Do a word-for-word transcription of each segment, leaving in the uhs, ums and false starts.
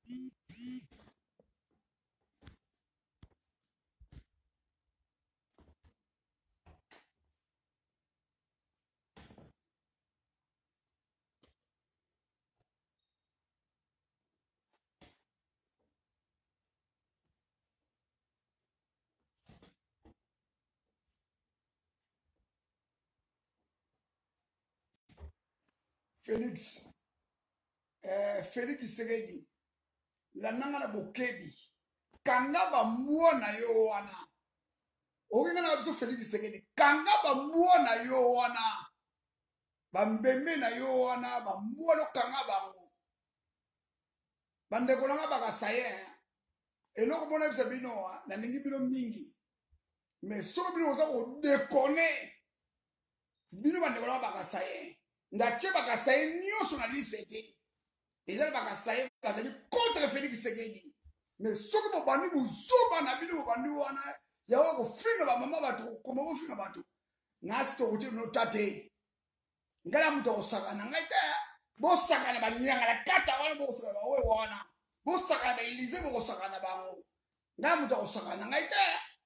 Félix, euh, Félix Segedi, la nanga na bokebi, kanga ba mwana yo wana. Oringa na biso Félix Segedi, kanga ba mwana yo wana. Ba mbembe na yo wana, ba mwana kanga bango. Bandeko langa baka saye, eloko mona bisa bino, na ningi bino mingi. Mais soko bino oza ko dekone. Bino bandeko langa baka saye. Ndache baka saye nyonso na liste te. Ezali baka saye bazali contre Félix Segedi. Mais soki bobandi buzoba na bino bobandi wana yawa kofinga ba mama bato koma kofinga bato. Ngasi to kuti no tate. Ngala muto kosakana ngai te. Bo sakana ba nyanga la kata wana bo sakana ba we wana. Bo sakana ba Elise bo sakana bango. Ngala muto kosakana ngai te.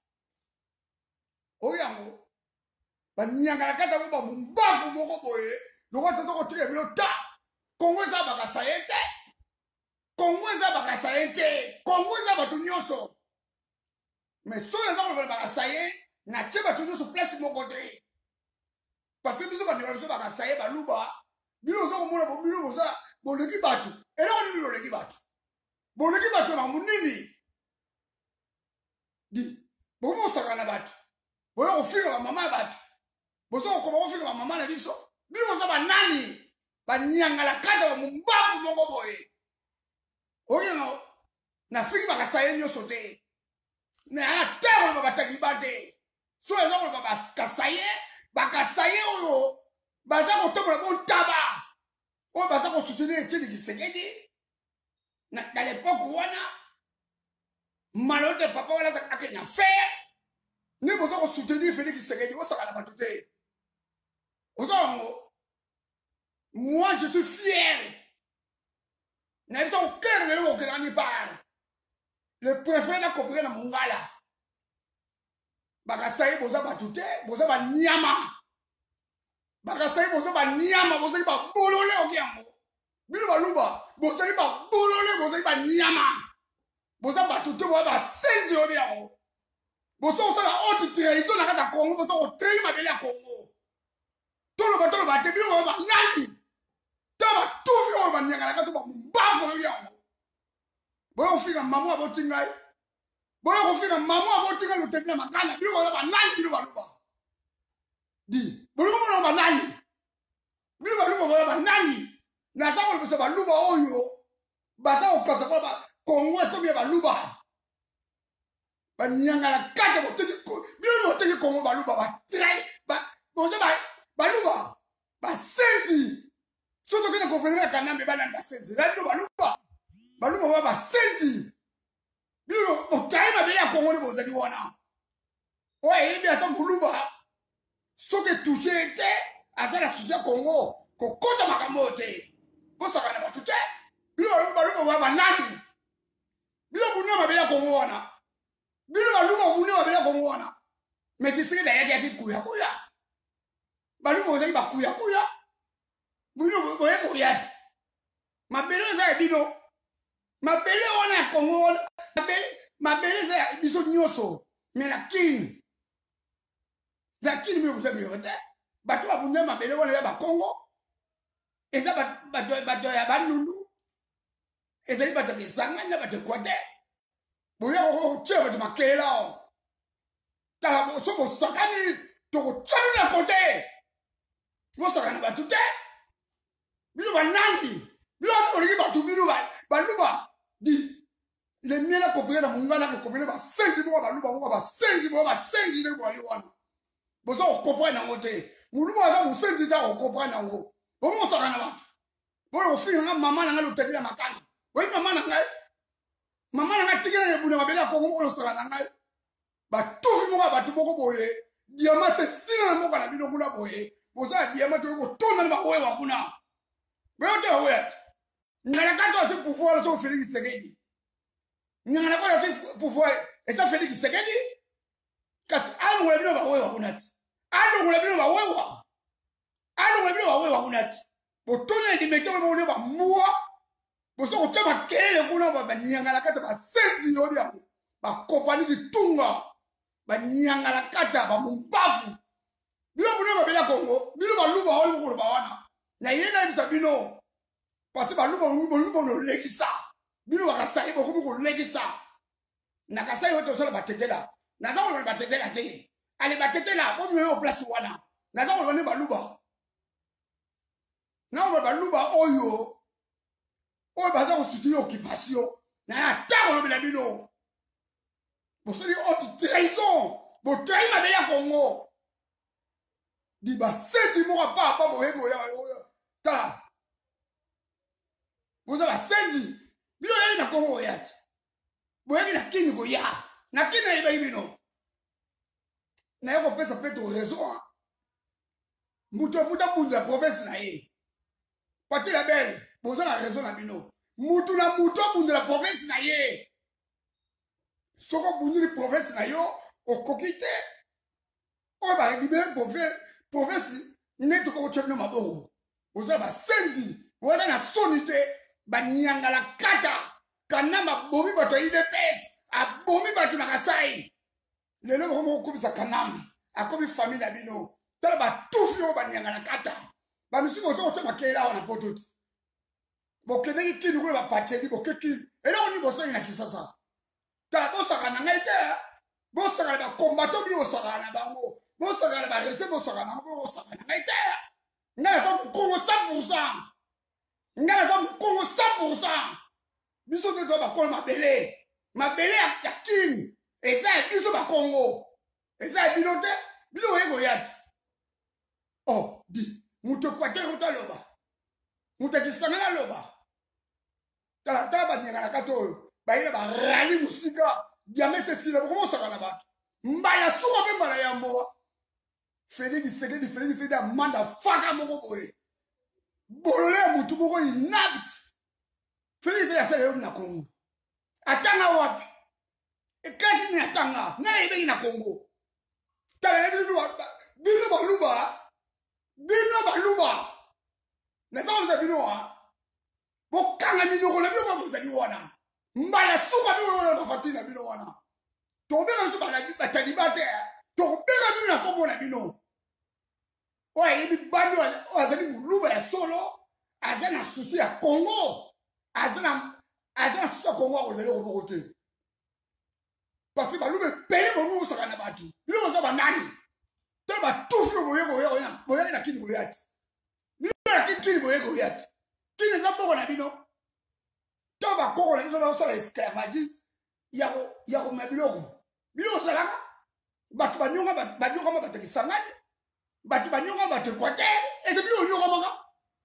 Oyango ba nyanga la kata bo ba mbafu moko boye. Loko toko tike bilo ta. Kongo za baka sayente. Kongo za baka sayente. Kongo za batu nyonso. Mais so les gens veulent baka saye, na tche batu nyonso place mon côté. Parce que biso bandeko biso baka saye baluba, bino zo komona bo bino boza boleki batu. Ela ko bino leki batu. Boleki batu na munini. Di, bo mo sakana batu. Bo yo kofika ba mama batu. Bo zo ko kofika ba mama na biso. Bino boza ba nani? Banyanga la kata wa mumbavu mongo boye. Oye no, na fiki baka saye nyo sote. Na atero na bataki bate. So ya zako baka saye, baka saye oyo. Baza ko tobo la bon taba. Oyo baza ko soutenir Etienne Tshisekedi. Na, na l'époque wana, malote papa wana sa ake na fe. Ne boza ko soutenir Félix Tshisekedi. Oyo saka na batute. Ozo wango. Moi, je suis fier. Nous avons aucun relais au Canada. Le préfet n'a compris dans mon gars là. Bakasaye boza batute, boza ba nyama. Bakasaye boza ba nyama, boza ba bolole au kiambo. Bino ba luba, boza ba bolole, boza ba nyama. Boza batute boza ba senzi au biamo. Boza osa la haute trahison na kata Congo, boza o trahir ma belle à Congo. Tolo ba tolo ba te bino ba nani. Taba tout filo ba nyanga la kata ba mbafo yango. Boyo kofika mamu abotingai. Boyo kofika mamu abotingai lo tekna makala bino ba nani bino ba luba. Di, boyo mo ba nani. Bino ba luba ba nani. Na sa ko so ba luba oyo. Ba sa ko kasa ko ba Kongo so bi ba luba. Ba nyanga la kata bo teki ko. Bino bo teki Kongo ba luba ba trai ba bo so ba ba luba. Ba senzi. Soto kena konférence kanambe bana ba senzi. Za luba luba. Baluba ba senzi. Bino okaye mabele ya Kongo ne bozali wana. Oye ibi asa muluba. Soke touché te asala suza Kongo ko kota makambo te. Bosaka na batute. Bino baluba ba nani. Bino bunna mabele ya Kongo wana. Bino baluba bunna mabele ya Kongo wana. Mais kisike da yaki kuya kuya. Baluba ozali ba kuya kuya. Bino boye kuyati. Mabele za bino. Mabele wana ya Kongo wana. Mabele, mabele za biso nyoso. Mais la king. La king mi vous avez dit. Bato abunde mabele wana ya ba Kongo. Eza bato bato ya banunu. Eza bato ke sanganya bato kote. Boya ko che bato makela. Tala bo so bo sakani to ko chalu na kote. Bo sakana bato te. Bino banangi. Bino so ri bato bino ba. Baluba di le miena kopere na mungana ko kopere ba senzi bo ba luba bo ba senzi bo ba senzi ne bo liwana bozo ko kopere na ngote muluba za mo senzi ta ko kopere na ngo bo mo saka na batho bo lo fina nga mama na nga lo tekela makana we mama na nga mama na nga tikela ne buna mabela ko mo lo saka na nga ba tufi mo ba batho boko boye diama se sina mo kana bino kuna boye bozo diama to ko tona na ba we wa kuna be o te we Nyangala kata c'est pouvoir so Félix Tshisekedi. Nyangala kata c'est pouvoir et ça Félix Tshisekedi. Kasi alu wala bino ba wewa kunati. Alu wala bino ba wewa. Alu wala bino ba wewa kunati. Botone di meto ba wala ba muwa. Boso ko tama kele kuna ba nyangala kata ba senzi yo bia. Ba compagnie di tunga. Ba nyangala kata ba mumbafu. Bino bino ba bela Congo, bino ba luba holi ko ba wana. Na yena bisa bino. Parce que baluba luba luba no legisa. Bino ba kasai bo ko legisa. Na kasai woto so ba tetela. Na za ko ba tetela te. Ale ba tetela bo mwe o place wana. Na za ko ne baluba. Na ba baluba oyo. Oyo ba za ko soutenir occupation. Na ta ko be bino. Bo se di haute trahison. Bo trahi ma bela Congo. Di ba senti mo pa pa bo hego ya ta. Vous avez senti, vous avez na Congo yat. Vous avez na kini go ya. Na kini na iba ibino. Na yoko pesa peto raison. Muto muta bunda province na ye. Pati la belle, vous avez raison na bino. Mutu na muto bunda la province na ye. Soko bundu province na yo o kokite. O ba libérer province province neto ko chepno mabongo. Vous avez senti, vous avez na sonité. Banyangala kata kanama bomi bato I D P S a bomi bato na kasai lelo ko ko bisa kanami akobi famille na bino tala ba tufu banyangala kata ba misuko to to makela na pototi bokene ki ni ko ba pacheli bokeki ela oni boso ina kisasa tala bosa kana ngaite bosa kana ba combatto bi bosa kana bango bosa kana ba rese bosa kana bosa kana ngaite ngala to ko cent pour cent ngala za Congo cent pour cent biso de do ba ko mabele mabele ya kini eza biso ba Congo eza bilote bilo ego yat oh di muto kwate ko loba muto kisangana loba ta ta ba nyanga kato ba ina ba rali musika diame se sila ko mo saka na ba mbala suko be mbala yambo Félix Tshisekedi Félix Tshisekedi amanda faka moko boye bolole mutu moko inapt Félix ya sele na Congo atanga wapi ekasi ni atanga na ebe na Congo tala bino bino baluba bino baluba na sababu za bino wa bokanga bino ko na bino ba bozali wana mbala suka bino ba fatina bino wana to be na suba na batalibate to be na bino na Congo na bino. Ouais, il bando azali muluba ya solo, azana souci ya Congo, azana azana souci ya Congo ko lelo ko côté. Parce que balube pele bomu saka na batu. Bilo ko ba nani. To ba tufu boye ko yo na, boye na kini boyati. Bilo na kini kini boye ko yati. Kini za boko na bino. To ba koko na biso ba so esclavagisme. Ya ko ya ko mabiloko. Bilo sala batu ba nyonga ba nyonga ma bataki sangani. Batu banyonga batu kwate ese bilo nyonga manga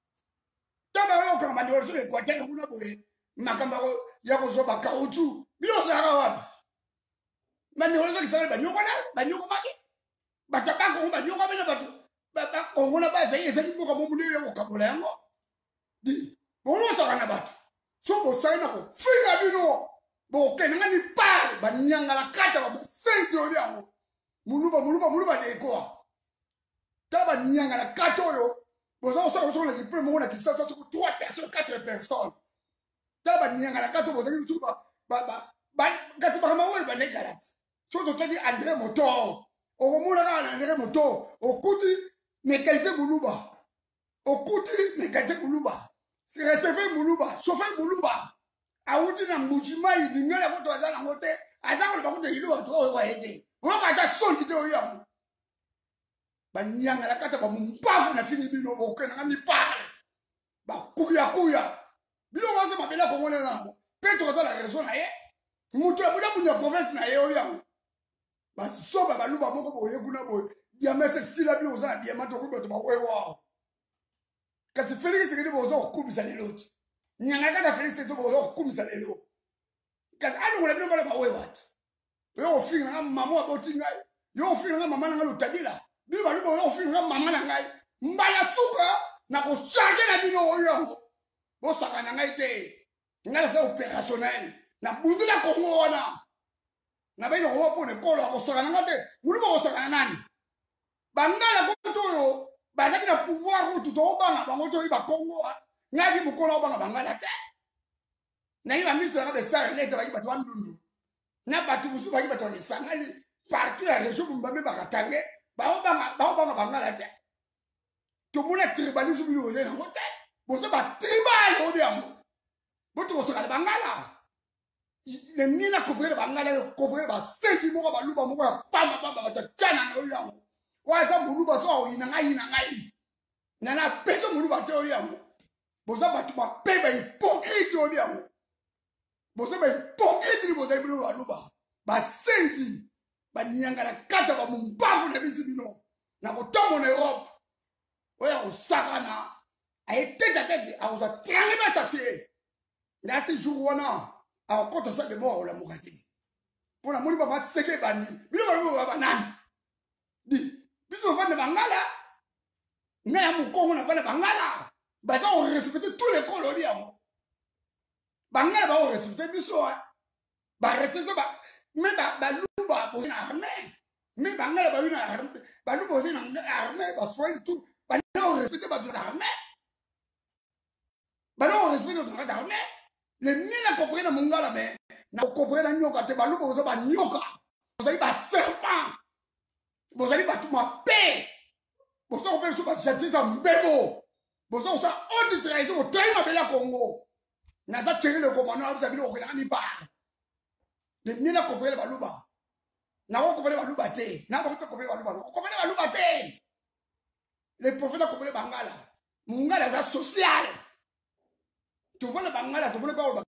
taba yo kama ndio sule kwate kuna boye makamba ko yako zo ba kauchu bilo sara wapi mani hozo kisale banyonga na banyonga maki bataba ko banyonga bena batu ba ko ngona ba zai ese ko mo mulile ko kabola yango di bono sara na batu so bo sai na ko figa bino bo kenanga ni pa banyanga la kata ba sensi oli yango muluba muluba muluba de ko taba nyanga la katoyo bozo so so le peu mo na kisasa so trois personnes quatre personnes taba nyanga la kato bozo ki ba ba ba kasi ba ma we ba ne garat so to tadi André Moto o mo na André Moto o kuti mécanicien muluba o kuti mécanicien muluba c'est réservé muluba chauffeur muluba a uti na mbujima ni ngela ko to azala ngote azala ba ko de ilo to wa ede wo ka ta so ni do yo banyanga la kata ba mumbafu na fini bino bokena ngami pale ba kuya kuya bino waza mabela ko ngona na petro za la raison na ye mutu ya muda bunya province na ye o ya ba soba ba luba moko boye kuna boye ya mese sila bino za na biema to kubeto ba wewa kasi Félix Tshisekedi bozo kumisa leloti nyanga kata Félix Tshisekedi bozo kumisa lelo kasi anu ngona bino ba wewa yo ofinga nga mama aboti ngai yo ofinga nga mama nga lutadila bino baluba yo ofinga nga mama na ngai mbala suka na ko charger na bino oyo Bo sakana ngai te. Ngala za opérationnel. Na bundu la Congo wana. Na baino ko po ne kolo ko sakana ngate. Mulu ko sakana nani. Bangala ko to yo. Bazaki na pouvoir ko to banga bango to iba Congo. Ngaki bukola banga bangala te. Na iba misa ka be star leta ba iba twandundu. Na batu busu ba iba to sangali partout la région bumbambe bakatange. Ba banga ba banga bangala te. To mona tribalisme bi oze na ngote. Boso ba tribal o biango. Boto ko sakala bangala. Le mina couvrir bangala couvrir ba senti moko ba luba moko ya pamba pamba ba tchana na oyango. Wa za muluba so ina ngai na ngai. Na na peso muluba te oyango. Boso ba tuma pe ba hypocrite oyango. Boso ba hypocrite boso ba luba luba. Ba senti ba nyangala kata ba mumbavu na bisi bino. Na ko tomo na Europe. Oya ko sakana. Aye tete tete a oza trangi ba sasi. Na si jour wana a kota sa de mo la mukati. Pona moni ba ma seke bani. Bino ba ba nani. Di biso fa na bangala. Ngala mu kongo na fa na bangala. Ba sa on respecter tous les colonies amo. Bangala ba on respecter biso. Ba respecter ba mais ba ba luba bo na armée. Mais bangala ba una armée. Ba luba bo na armée ba soin tout. Ba non respecter ba de l'armée. Ba non respecter de l'armée. Les mille comprennent dans mon gars mais na comprennent dans nyoka te ba luba bo ba nyoka. Vous allez ba serpent. Vous allez ba tout ma paix. Vous allez pas so ba jeter ça mbebo. Vous allez ça haute trahison au train ma bela Congo. Na za tchéri le commandant vous avez le okena ni ba. Les mille comprennent ba luba. Na ko comprennent ba luba te. Na ko comprennent ba luba. Ko comprennent ba luba te. Les prophètes comprennent bangala. Mungala za social. Tu vois le bangala, tu vois le bangala.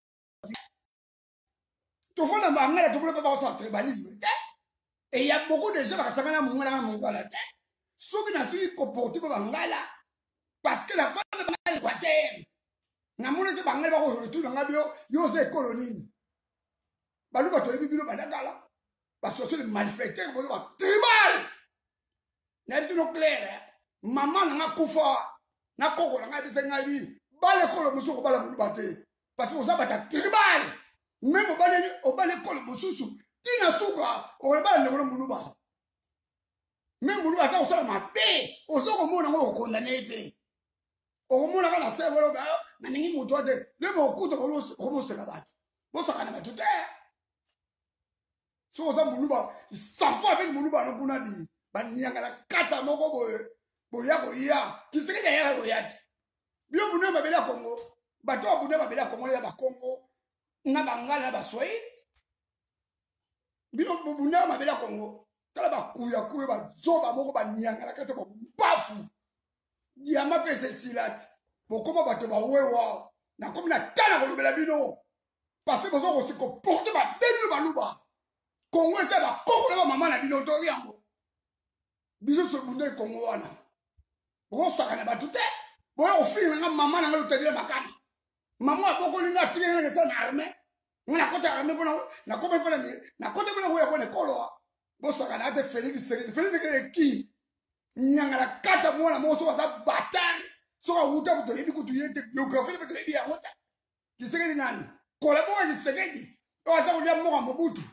Tu vois le bangala, tu vois le bangala, c'est tribalisme. Et il y a beaucoup de gens qui savent que mungala mungala. Ceux qui n'ont pas comporté bangala, parce que la femme de bangala est quater. Na mona que bangala va retourner dans la bio, yo c'est colonie. Balu ba to bibilo badakala. Parce que c'est le malfaiteur, vous va tribal. N'est-ce pas clair? Maman n'a pas kufa, n'a koko n'a pas besoin de bale kolo musu ko bala mulu bate parce que vous avez tribal même au bale au bale kolo mususu tina suka o bale le mulu ba même mulu ba ça on ma paix o so ko mona ngo condamné te o mona ka na se bolo ba na ningi mutu ate le mo kuto ko mo se ka batu bo sa kana batu te so ça mulu ba ça faut avec mulu ba no kuna di ba nyanga la kata moko boye boya boya kiseke ya boya Bio bune mabela Congo, bato bune mabela Congo ya ba Congo, na bangala ba Swahili. Bio bune mabela Congo, tala ba kuya kuya ba zoba moko ba nyanga la kato ba bafu. Diama pese silat. Bo koma bato ba wewa, na komi na tala ko lobela bino. Parce que bozo ko se comporte ba demi ba luba. Congo eza ba Congo ba mama na bino to yango. Biso so bune Congo wana. Bo sakana ba tuté. Bon, au final, maman n'a pas le temps makana. Maman a beaucoup de gens qui ont été armés. On a côté armé pour nous. Na côté pour nous. Na côté pour nous, on a école. Bon, ça a été Félix. Félix est qui? Nyanga la kata moi la mo so za bataille. So a wuta pour te dire que tu es biographie pour te dire wuta. Qui c'est que nani? Collabore qui c'est que dit. On a ça on dit moi Mobutu.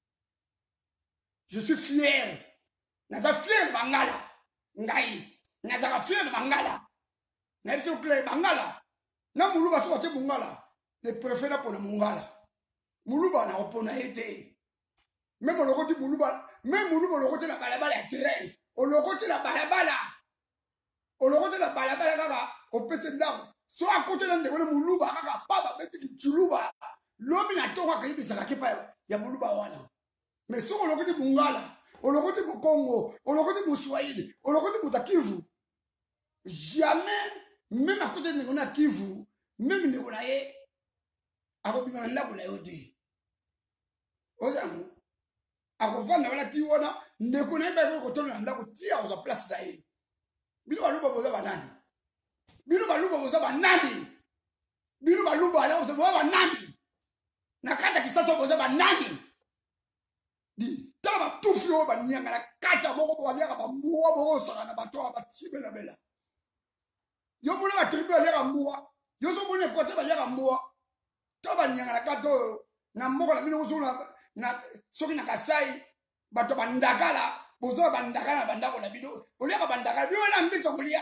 Je suis fier. Na za fier bangala. Ngai. Na za fier bangala. Na biso clé bangala na muluba so te mungala le préfet pour le mungala muluba na opona été même le côté muluba même muluba le côté la balabala ya terrain o le côté la balabala o le côté la balabala kaka o pese ndako so à côté na ndeko muluba kaka papa beti chuluba lobi na toka ka ibisa kipa ya muluba wana mais so le côté mungala o le côté mu Congo o le côté mu Swahili o le côté mu Kivu jamais même à côté de nous Kivu même ne connaît ako bima na ko la yodi ozamu ako vana wala ti wona ne connaît ba ko tona ndako ti a za place dai bino baluba boza banani bino baluba boza banani bino baluba ala boza banani na kata kisasa boza banani di tala ba tufyo ba nyanga la kata moko bo aliaka ba mbuwa bo saka na bato ba tibela bela yo mona ba triple aliaka mbuwa yo so moni côté ba yaka mboa to ba nyanga la kato na mboko na bino so na soki na kasai bato bandakala bozo bandakala bandako na bino oliaka bandakala bino na mbiso kolia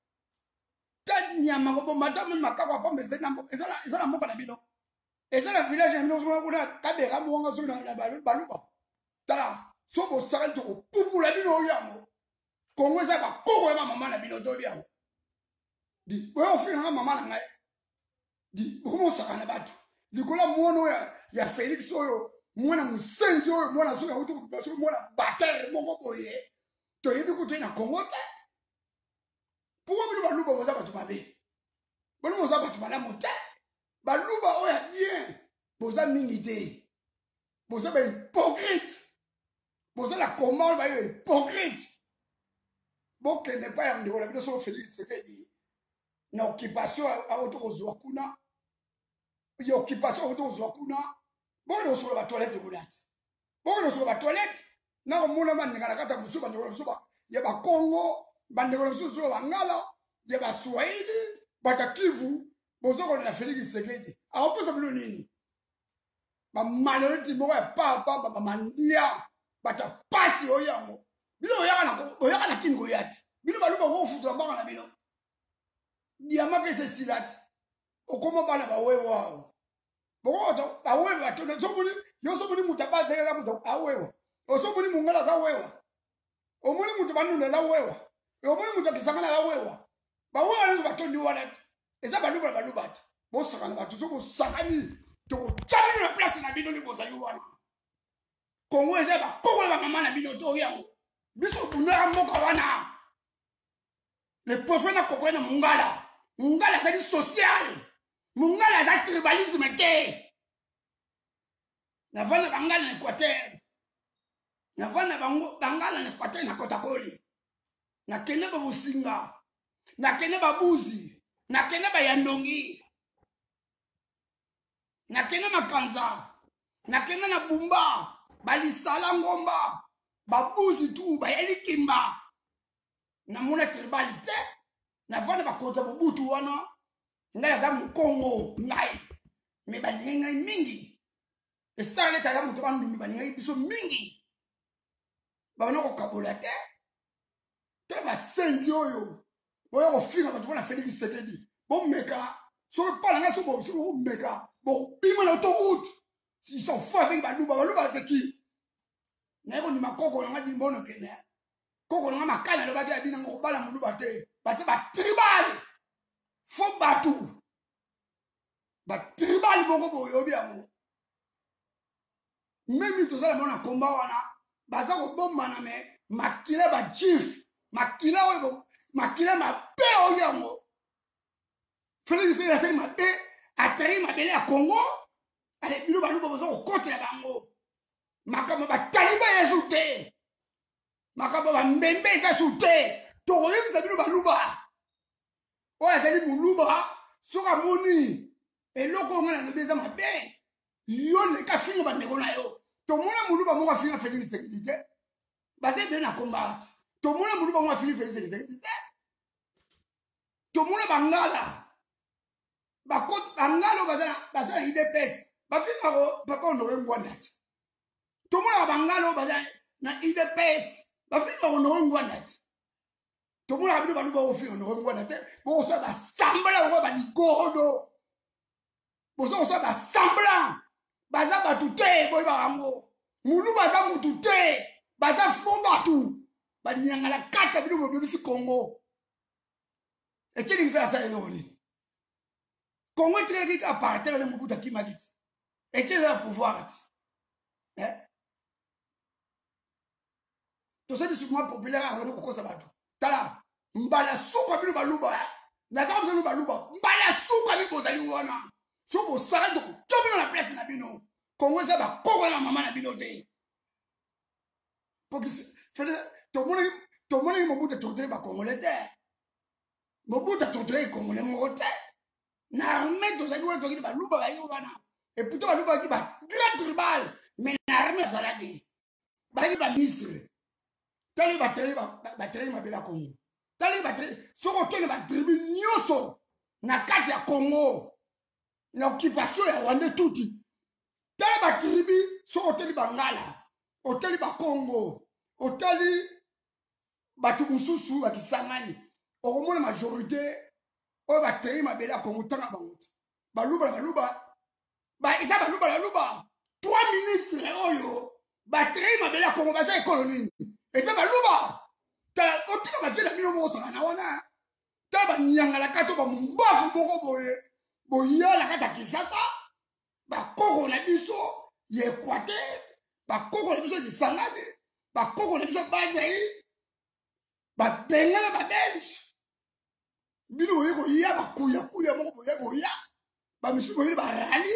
ta nyama ko bomata me makako pombe zena ezala ezala mboko na bino ezala village na bino so kuna kabeka mwanga so na baluba tala so bo saka to pupula bino yango kongo za ba koko ya mama na bino to biango di bo ofina nga mama na ngai di bomo saka na batu likola mwono ya ya Felix oyo mwana musenzi oyo mwana soka utu kupasho mwana batere moko boye to yebi kutena kongo te pourquoi bino baluba boza batu mabe bino boza batu malamu te baluba oya bien boza mingi te boza ba hypocrite boza la commande ba hypocrite boke ne pas yande wala bino so Félix Sekedi na occupation a autokozwa kuna ya occupation a autokozwa kuna bono so ba toilette kunati bono so ba toilette na omuna manenga na kata musuba ndeko musuba ya ba Congo bandeko musuba ba ngala ya ba Swahili batakivu bozoko na Félix Sekedi a oposa bino nini ba malheureusement mo ya papa ba mandia bata pasi oyango bino oyaka na oyaka na kingo yati bino baluba ko futura mbanga na bino diama pese silati okoma bana ba wewa boko ba wewa to so buni yo so buni mutabaza ya muto awewa o so buni mungala za wewa o muni muto banuna za wewa o muni muto kisangana za wewa ba wewa nzo batondi wala eza baluba baluba bo sakana batu so bo sakani to chali na place na bino ni bozali wana kongo eza ba kongo ba mama na bino to yango biso bunara mboka wana le prophète na kokwe na mungala mungala c'est social mungala c'est tribalisme te na vana bangala na Équateur na vana bango bangala na Équateur na kotakoli na kene ba businga na kene ba buzi na kene ba yandongi na kene makanza na kene na bumba balisala ngomba babuzi tu bayelikimba na mona tribalité na vana bakonza bobutu wana ngala za mukongo ngai me balinga mingi esale ta ya muto bandu balinga biso mingi bana ko kabola te te ba senzi oyo boyo ko finga bato na Félix Sekedi bon meka so pas la so bo so meka bon bima na autoroute ils sont forts avec baluba baluba c'est qui na ko ni makoko na ngadi mbono kene koko na makana lo bagi abina ngo bala muluba te ba se ba tribal fo batu ba tribal bongo boyo biango même to sala mona komba wana baza ko bomba na me makila ba chief makila oyo makila ma pe oyango Félix c'est la scène ma pe atari ma bele a Congo ale bilo baluba bozo ko contre bango makama ba taliba yesoute makaba ba mbembe za soute to oyebisa bino baluba oya zali muluba soka moni eloko ngana no beza mabe yo le ka finga ba ndeko na yo to mona muluba mo ka finga Félix Sekedi te base bien na combat to mona muluba mo ka finga Félix Sekedi te to mona bangala ba ko bangalo bazana bazana ide pes ba finga ko papa onore ngwanda to mona bangalo bazana na ide pes ba finga ko onore ngwanda to mona abino baluba ko finga onore ngwanda te bo so ba sambala ko ba ligodo bo so so ba sambala baza batu te boy ba ngo mulu baza mutu te baza fo batu ba nyangala kata bino bo bisi Congo e tini za sa eloni Congo très vite à partir de Mobutu Kimagiti et quel est le pouvoir hein to ça du mouvement populaire a ko ça batu tala mbala suka bino baluba na za bino baluba mbala suka ni bozali wana so bo sara do to bino na place na bino Congo ça ba koko na mama na bino te popis fele to mona to mona Mobutu torture ba Congolais te Mobutu torture Congolais mo te na armée to zali wana to ki ba luba ba yo wana et plutôt ba luba ki ba grand tribal mais na armée zaladi ba ki ba ministre tali ba tali ba ba tali ma bela Congo tali ba tali so ko to ba tribu nyoso na kati ya Congo na occupation ya Rwanda tuti tala ba tribi so hoteli bangala hoteli ba Congo hoteli batu mususu bakisangani okomona majorité oyo batei mabele ya Congo tanga bango baluba baluba ba isa baluba baluba trois ministres oyo batei mabele ya Congo baza ekolo nini isa baluba tala otika bajela bino bosaka na wana tala banyangala kato ba mumbafu moko boye boyala kata Kisasa bakoko na biso ye Equateur bakoko na biso Kisangani bakoko na biso Bazai babengana babelge bino boye koya bakuya kuya moko boye koya bamisu boye barali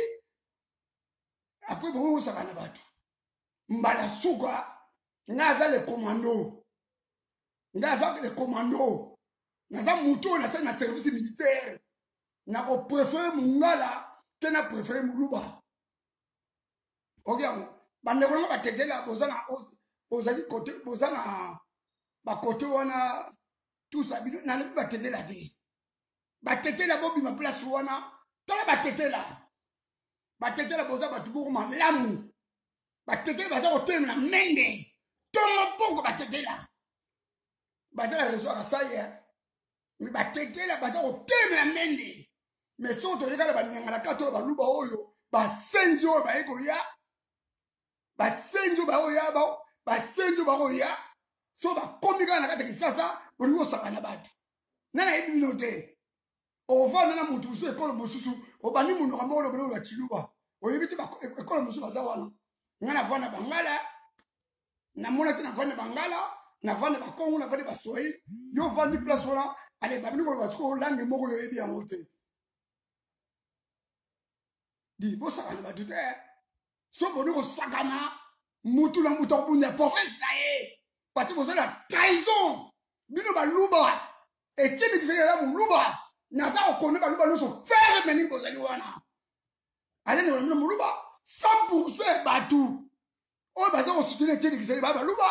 après boye osaka na bato mbala suka ngaza le commando ngaza le commando ngaza muto na na service militaire na ko préférer mungala te na préférer muluba okiamo bande ko ba tetela bozana bozali côté bozana ba côté wana tout ça bino na ba tetela te ba tetela bobi ma place wana tala ba tetela ba tetela boza ba tubu malamu ba tetela baza ko temna menge tongo poko ba tetela baza la réseau asaya mi ba tetela baza ko temna menge mais soto yekala banyangala kato baluba oyo basenzi oyo bayeko ya basenzi oyo baoya ba basenzi oyo baoya so bakomika na kati Kisasa bolingo osaka na bato nana yebi bino te ovanda na mutu mususu ekolo mosusu obandi munoko moko olobele oyo bachiluba oyebi te ekolo mosusu baza wana nga navanda bangala namona te navanda bangala navanda bakongo navanda baswahili yo vandi place wana ale babini kolo basuko olange moko yoyebi yango te di bosakana bato te so boni kosakana mutu na mutu akobunda province na ye parce que bozali na trahison bino baluba etieni kisaya moluba naza kokone baluba nyonso fere meni bozali wana alene wana bino moluba cent pour cent bato oyo baza kosoutenir etieni kisaya ba baluba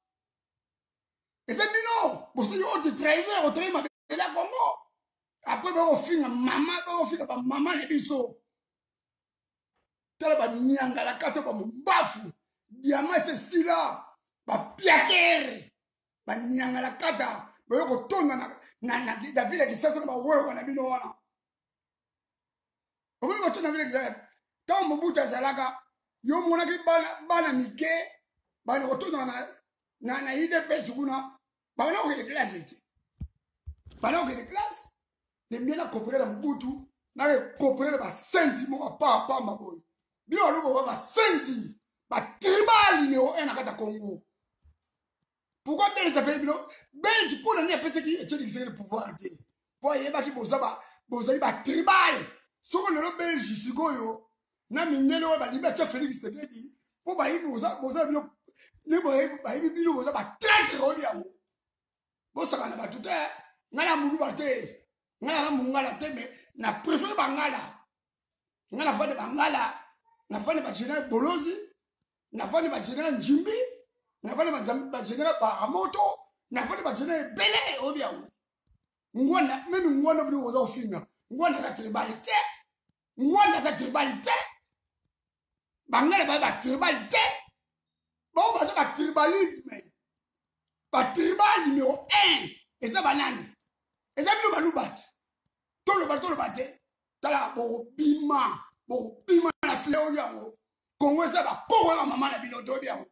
eza bino bozali oyo de trahison otrahi mabele ya Congo après bakofinga mama bakofinga bamama na biso tala banyangala kato bamumbafu diama ese sila bapiakere banyangala kata bayo kotonda na na na vile Kisasa na bawewa na bino wana omoni kotonda vile Kisasa kama Mobutu azalaka yo monaki bana bana mike bana kotonda na na na I D P S kuna bana okele classe ti bana okele classe le miena coopérer na Mobutu na coopérer ba senzi mo pa pa maboy bino lubo ba senzi ba tribal numéro un na kata Congo. Pourquoi Belge appelle bino Belge pour nani apese ki etieni kisenge le pouvoir te po yeba ki bozaba bozali ba tribal soko lelo Belge sikoyo na mindele wa ba liberté Félix Tshisekedi po ba yibi boza boza bino ne ba yibi bino boza ba traître odi yango bosaka na batu te ngala mulu ba te ngala mungala te mais na préfère bangala ngala fande bangala na fande ba général Bolozi na fande ba général Njimbi na fande ba général Baramoto na fande ba général Belé obia ngwana même ngwana bino woza ofinga ngwana za tribalité ngwana za tribalité bangala ba ba tribalité ba ba za ba tribalisme ba tribal numéro un eza banani eza bino balubat tolo ba tolo bate tala bo bima bo bima na fleo yango Congo eza ba koko na mama na bino to biango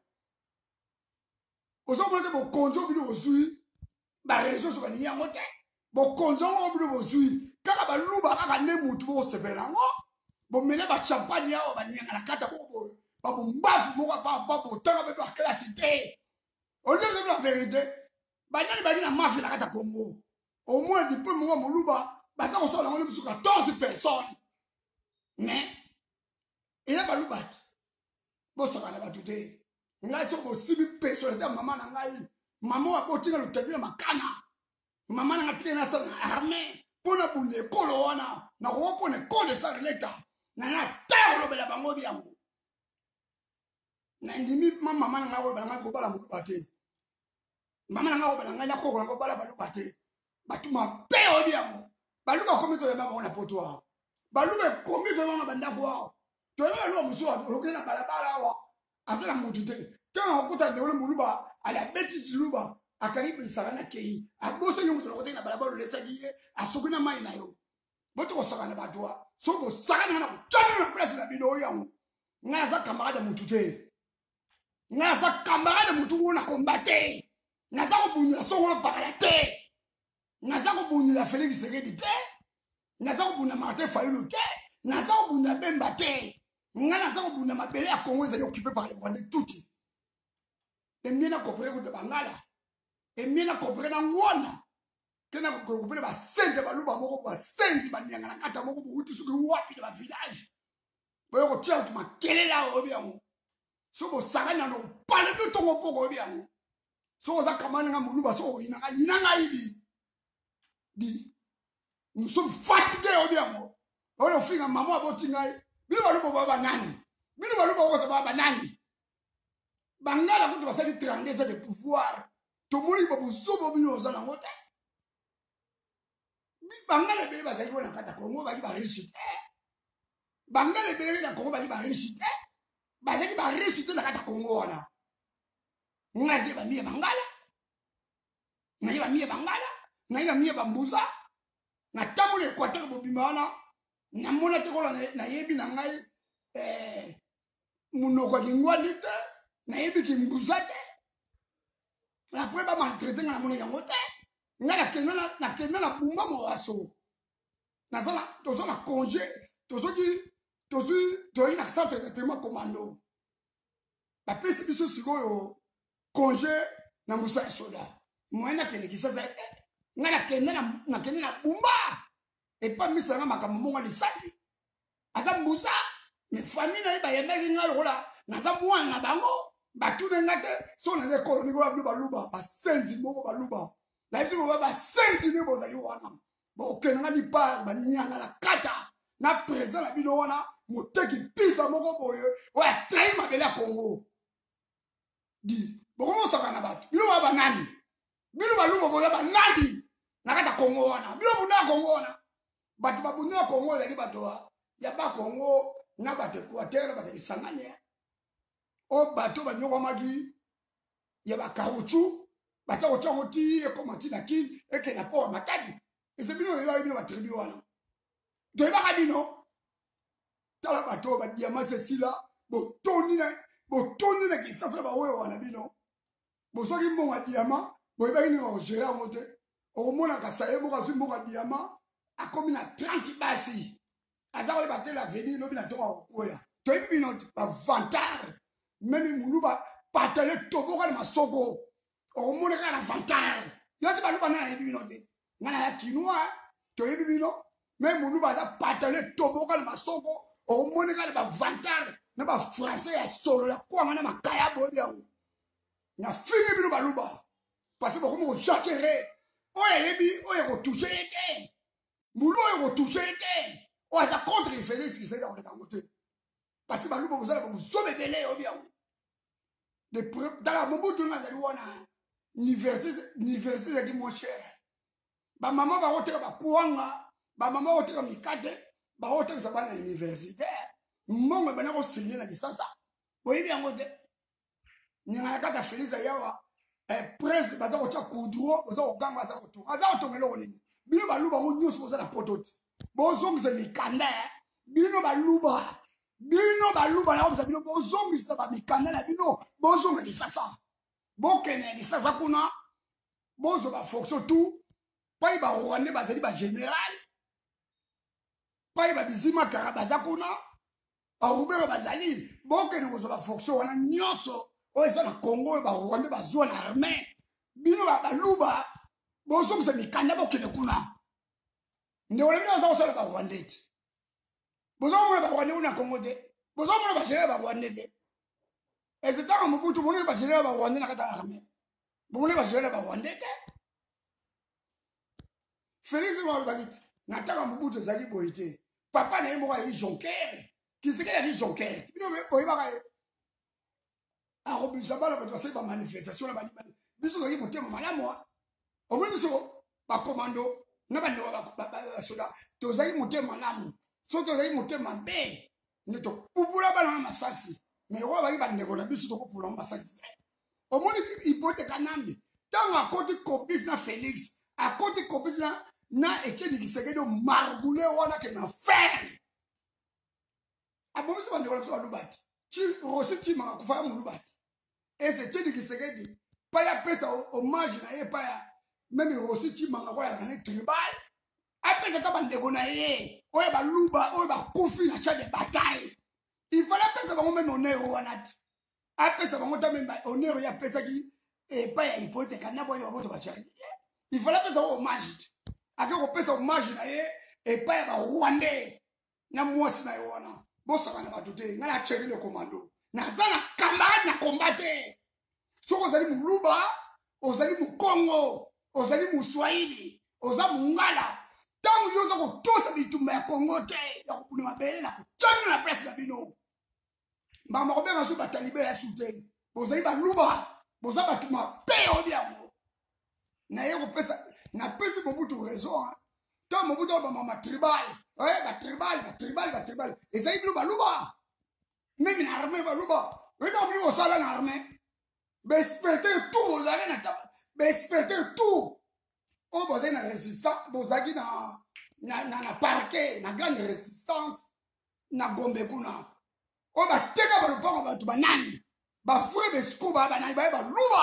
ozo mo te bo konjo bino ozui ba réseau so bani yango te bo konjo ngo bino ozui kaka ba luba kaka ne mutu bo sepela ngo bo mele ba champagne yao ba nyanga na kata ko bo ba bo mbafu mo pa pa bo tanga be ba classe te on dit que la vérité ba nani ba na mafia na kata Congo au moins depuis mo mo luba ba ça on sort la ngo quatorze personnes mais il a pas lubat bo saka na ba tuté ngai so bo sibi personne ta mama na ngai mama wa botinga lo tebile makana mama na ngatika na sa armée pona bunde kolo wana na ko pona kolo sa leta na na ta lo bela bango biango na ndimi mama mama na ngai bala ngai ko bala mu bate mama na ngai bala ngai na ko ko bala bala bate batuma pe o biango baluba komi to yama on a poto baluba komi to yama banda ko to yama lo muso oloke na balabala wa afela mutu te quand okuta de muluba ala beti jiluba akaribu isana kei abose nyu mutu lokote na balabala lesa giye asukuna mai na yo boto ko sakana batwa so bo sakana na chana na place na bido yangu ngana za camarade mutu te ngana za camarade mutu wona combattre ngaza ko bunyira so wona bakala te ngaza ko bunyira Félix Tshisekedi te ngaza ko bunyira Martin Fayulu te ngaza ko bunyira Bemba te ngana za ko bunyira mabele ya Congo ezali occupé par les Rwandais tuti et miena kopere ko de bangala et miena kopere na ngona kena ko kopere ba senze baluba moko ba senze banyanga na kata moko buti suki wapi de ba village boyo ko tia to makelela obiango so bo sakana no pale de tongo poko obiango so za kamana nga muluba so ina ina nga idi di nous sommes fatigués obiango on a finga maman aboti ngai bino baluba baba nani bino baluba ko baba nani bangala ko to sali trangeza de pouvoir to moni babu sobo bino za na ngota bangala bele bazali wona kata Congo baki ba réussite bangala bele na Congo baki ba réussite bazali ba réussite na kata Congo wana ngazi ba mie bangala ngazi ba mie bangala ngazi ba mie bambuza na tamule kwa taka bobimana na mona te ko na yebi na ngai eh munoko kingwani te na yebi ki mbuza te la po ba maltraiter na mona yango te ngala kenana na kenana bumba mo aso na sala tozo na congé tozo ki tozo to ina centre de traitement commando ba pesi biso sikoyo congé na musa soda moena kene kisasa ngala kenana na kenana bumba et pas mis na makambo monga lisasi asa mbusa me famille na ba yemeki ngalo kola na sa mwana na bango batune ngate so na ze koloni ko baluba baluba ba senzi moko baluba la biso ba ba senzi ne bozali wana bo kenanga ni pa ba nyanga la kata na présent la bino wana moteki pisa moko boye wa trahi mabele ya Congo di bo komo saka na bato bino ba nani bino baluba boye ba nani na kata Congo wana bino bunda Congo wana bato babunda Congo ya bato ya ba Congo na bato Equateur bato isangane o bato ba nyoko magi ya ba caoutchouc bato ko tongo ti e komati na kin e ke na po matadi e se bino ya bino ba tribu wana do ba ka bino tala bato ba diama se sila bo toni na bo toni na ki sa ba wewe wana bino bo so ki mo wa diama bo ba ni o gera mote o mona ka sa e mo ka su mo ka diama a komi na trente basi azako ba te la venir no bina to ko koya to e bino ba vantar même muluba patale toboka na masoko o mona ka na vantar yo se baluba na e bino te ngana ya kinwa to e bino même muluba za patale toboka na masoko o mona ka na vantar na ba français ya solo la kwa na makaya bo ya na fini bino baluba parce que comme on chercherait o yebi o yeko toucher ete mulo yeko toucher ete o asa contre Félix Tshisekedi on est dans côté parce que baluba vous allez vous sommer belé o bien de dans la mobutu na zali wana université université qui mon cher ba maman ba hotela ba kuanga ba maman hotela mikate ba hotela za bana université mongo bana ko signer na disasa boyi bien ngote nyanga kata Félix yawa eh prince ba za ko tia kudro ba za ko ganga za ko to aza ko tongelo ko nini bino baluba ngo nyusu ko za na pototi bozongisa mikanda bino baluba bino baluba na obisa bino bozongisa ba mikanda na bino bozonga disasa bokene disasa kuna bozo ba fonction tout pa iba Rwanda bazali ba général pa iba bizima karabaza kuna ba rubero bazali bokene bozo ba fonction wana nyoso o eza na Congo ba Rwanda bazwa na armée bino ba baluba bozongisa mikanda bokene kuna nde wala mina za sala ba Rwanda eti bozo mona ba Rwanda una Congo te bozo mona ba général ba Rwanda te ezeta mobutu mona ba général ba Rwanda na kata armée mona ba général ba Rwanda te Félix mo ba giti nataka mobutu zaki boyite papa na yemo yi Jonker kisike ya di Jonker bino boyi ba ka a robisa bala ba tose ba manifestation ba ni biso ko yi motema malamu o biso ba commando na bande wa soda tozali motema malamu so tozali motema mabe ne to pupula bana masasi mais wa bali bandeko na biso to kopula masasi omoni ipote kanambi tango akoti complice na Félix akoti complice na na Etienne Tshisekedi margoulé wana ke na fer abomisi bandeko na biso balubati chi rosi chi maka kufaya mulubati ese Etienne Tshisekedi pa ya pesa hommage na ye pa ya même rosi chi maka kwa ya ne tribal apesa ta bandeko na ye oye baluba oye bakufi na champ de bataille il fallait pesa bango même honneur wana apesa bango ta même honneur ya pesa ki e pa ya ipote kana boye baboto ba charité il fallait pesa hommage akeko pesa hommage na ye e pa ya ba rwandais na mwasi na yona bosaka na batute ngana cheri le commando na zana camarade na combattre soko ozali muluba ozali mukongo ozali muswahili oza mungala tangu yoza kotosa bitumba ya Kongo te ya kopuna mabele na kuchana na place na bino mbama ko benga so batalibe ya sute bozali baluba boza batuma pe obiango na yeko pesa na pesa Mobutu raison tant Mobutu ba mama tribal ouais ba tribal ba tribal ba tribal ezali bino baluba même na armée baluba oui non bino sala na armée bespete tout ozali na taba bespete tout o bozali na résistance bozaki na na na parquet na grande résistance na Gombe kuna o bateka balupango bato banani bafue besikuba banani baye baluba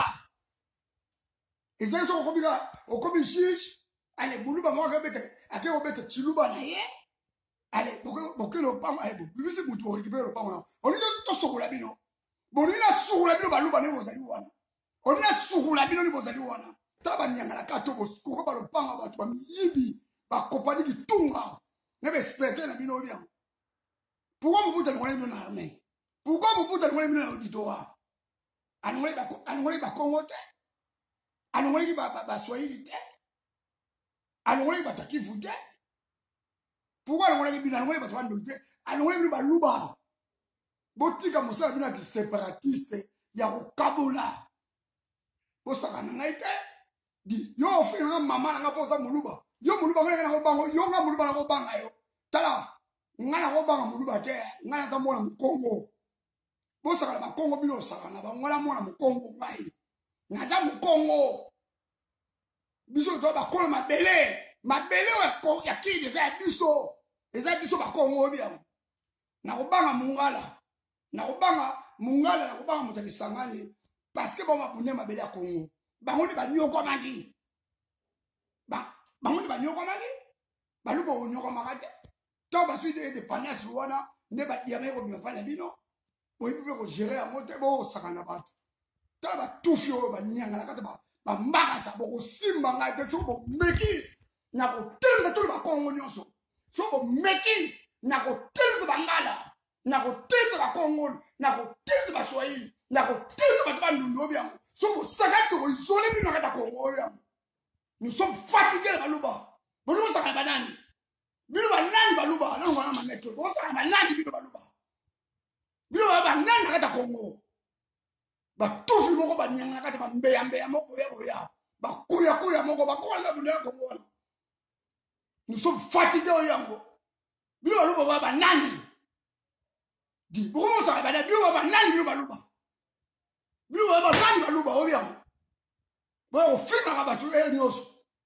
ezali soko okobika okobi juge ale buluba moko akobeta ake obeta chiluba na ye ale boke lopango ale bibisi mutu borekipere lopango na oni tosokola bino bonini nasukula bino baluba ne bozali wana oni nasukula bino ni bozali wana tala banyangala kato bosikuka balopanga bato bamiyibi bakopani kitunga ne bespete na bino bia pourquoi Mobutu alingoli bino na armée pourquoi Mobutu alingoli bino na auditoire alingoli bako alingoli bakongo te alingoli baswahili te alingoli batakivu te pourquoi alingoli bino alingoli bato bandoli te alingoli bino baluba botika mosala bino aki séparatiste ya kokabola bosaka na ngai te di yo ofina mama na nga posa muluba yo muluba ngana na kobango yo nga muluba na kobanga yo tala ngana kobanga muluba te ngana za mona mukongo bosaka ba kongo bino saka na ba ngala mona mukongo ngai ngaza mukongo biso to ba kola mabele mabele wa ya kidi za biso eza biso ba kongo bia na kobanga mungala na kobanga mungala na kobanga mutaki sangani parce que bon mabune mabele ya kongo bango ni banyoko magi ba bango ni banyoko magi balubo onyoko magate to basu de dépendance wana ne ba diame ko bi pala bino bo ipe ko gérer a mote bo sakana batu ta ba tufio ba nyanga kata ba ba mbaka sa bo simba ngate so bo meki na ko temza to ba kongo nyoso so bo meki na ko temza bangala na ko temza ba kongo na ko temza ba swahili na ko temza ba bandundu bia so vous savez que vous isolez bien dans le Congo. Nous sommes fatigués de Baluba. Vous nous savez banani. Bilu banani Baluba. Non, on va mettre. Vous savez banani Bilu Baluba. Bilu banani dans le Congo. Ba touche moko ba nyanga kata ba mbeya mbeya moko ya boya. Ba kuya kuya moko ba kola bule Congo. Nous sommes fatigués au yango. Bilu Baluba ba banani. Di, vous savez banani Bilu banani Bilu Baluba. Bilu ba nani baluba obiamo bo ofika ka batu e nyoso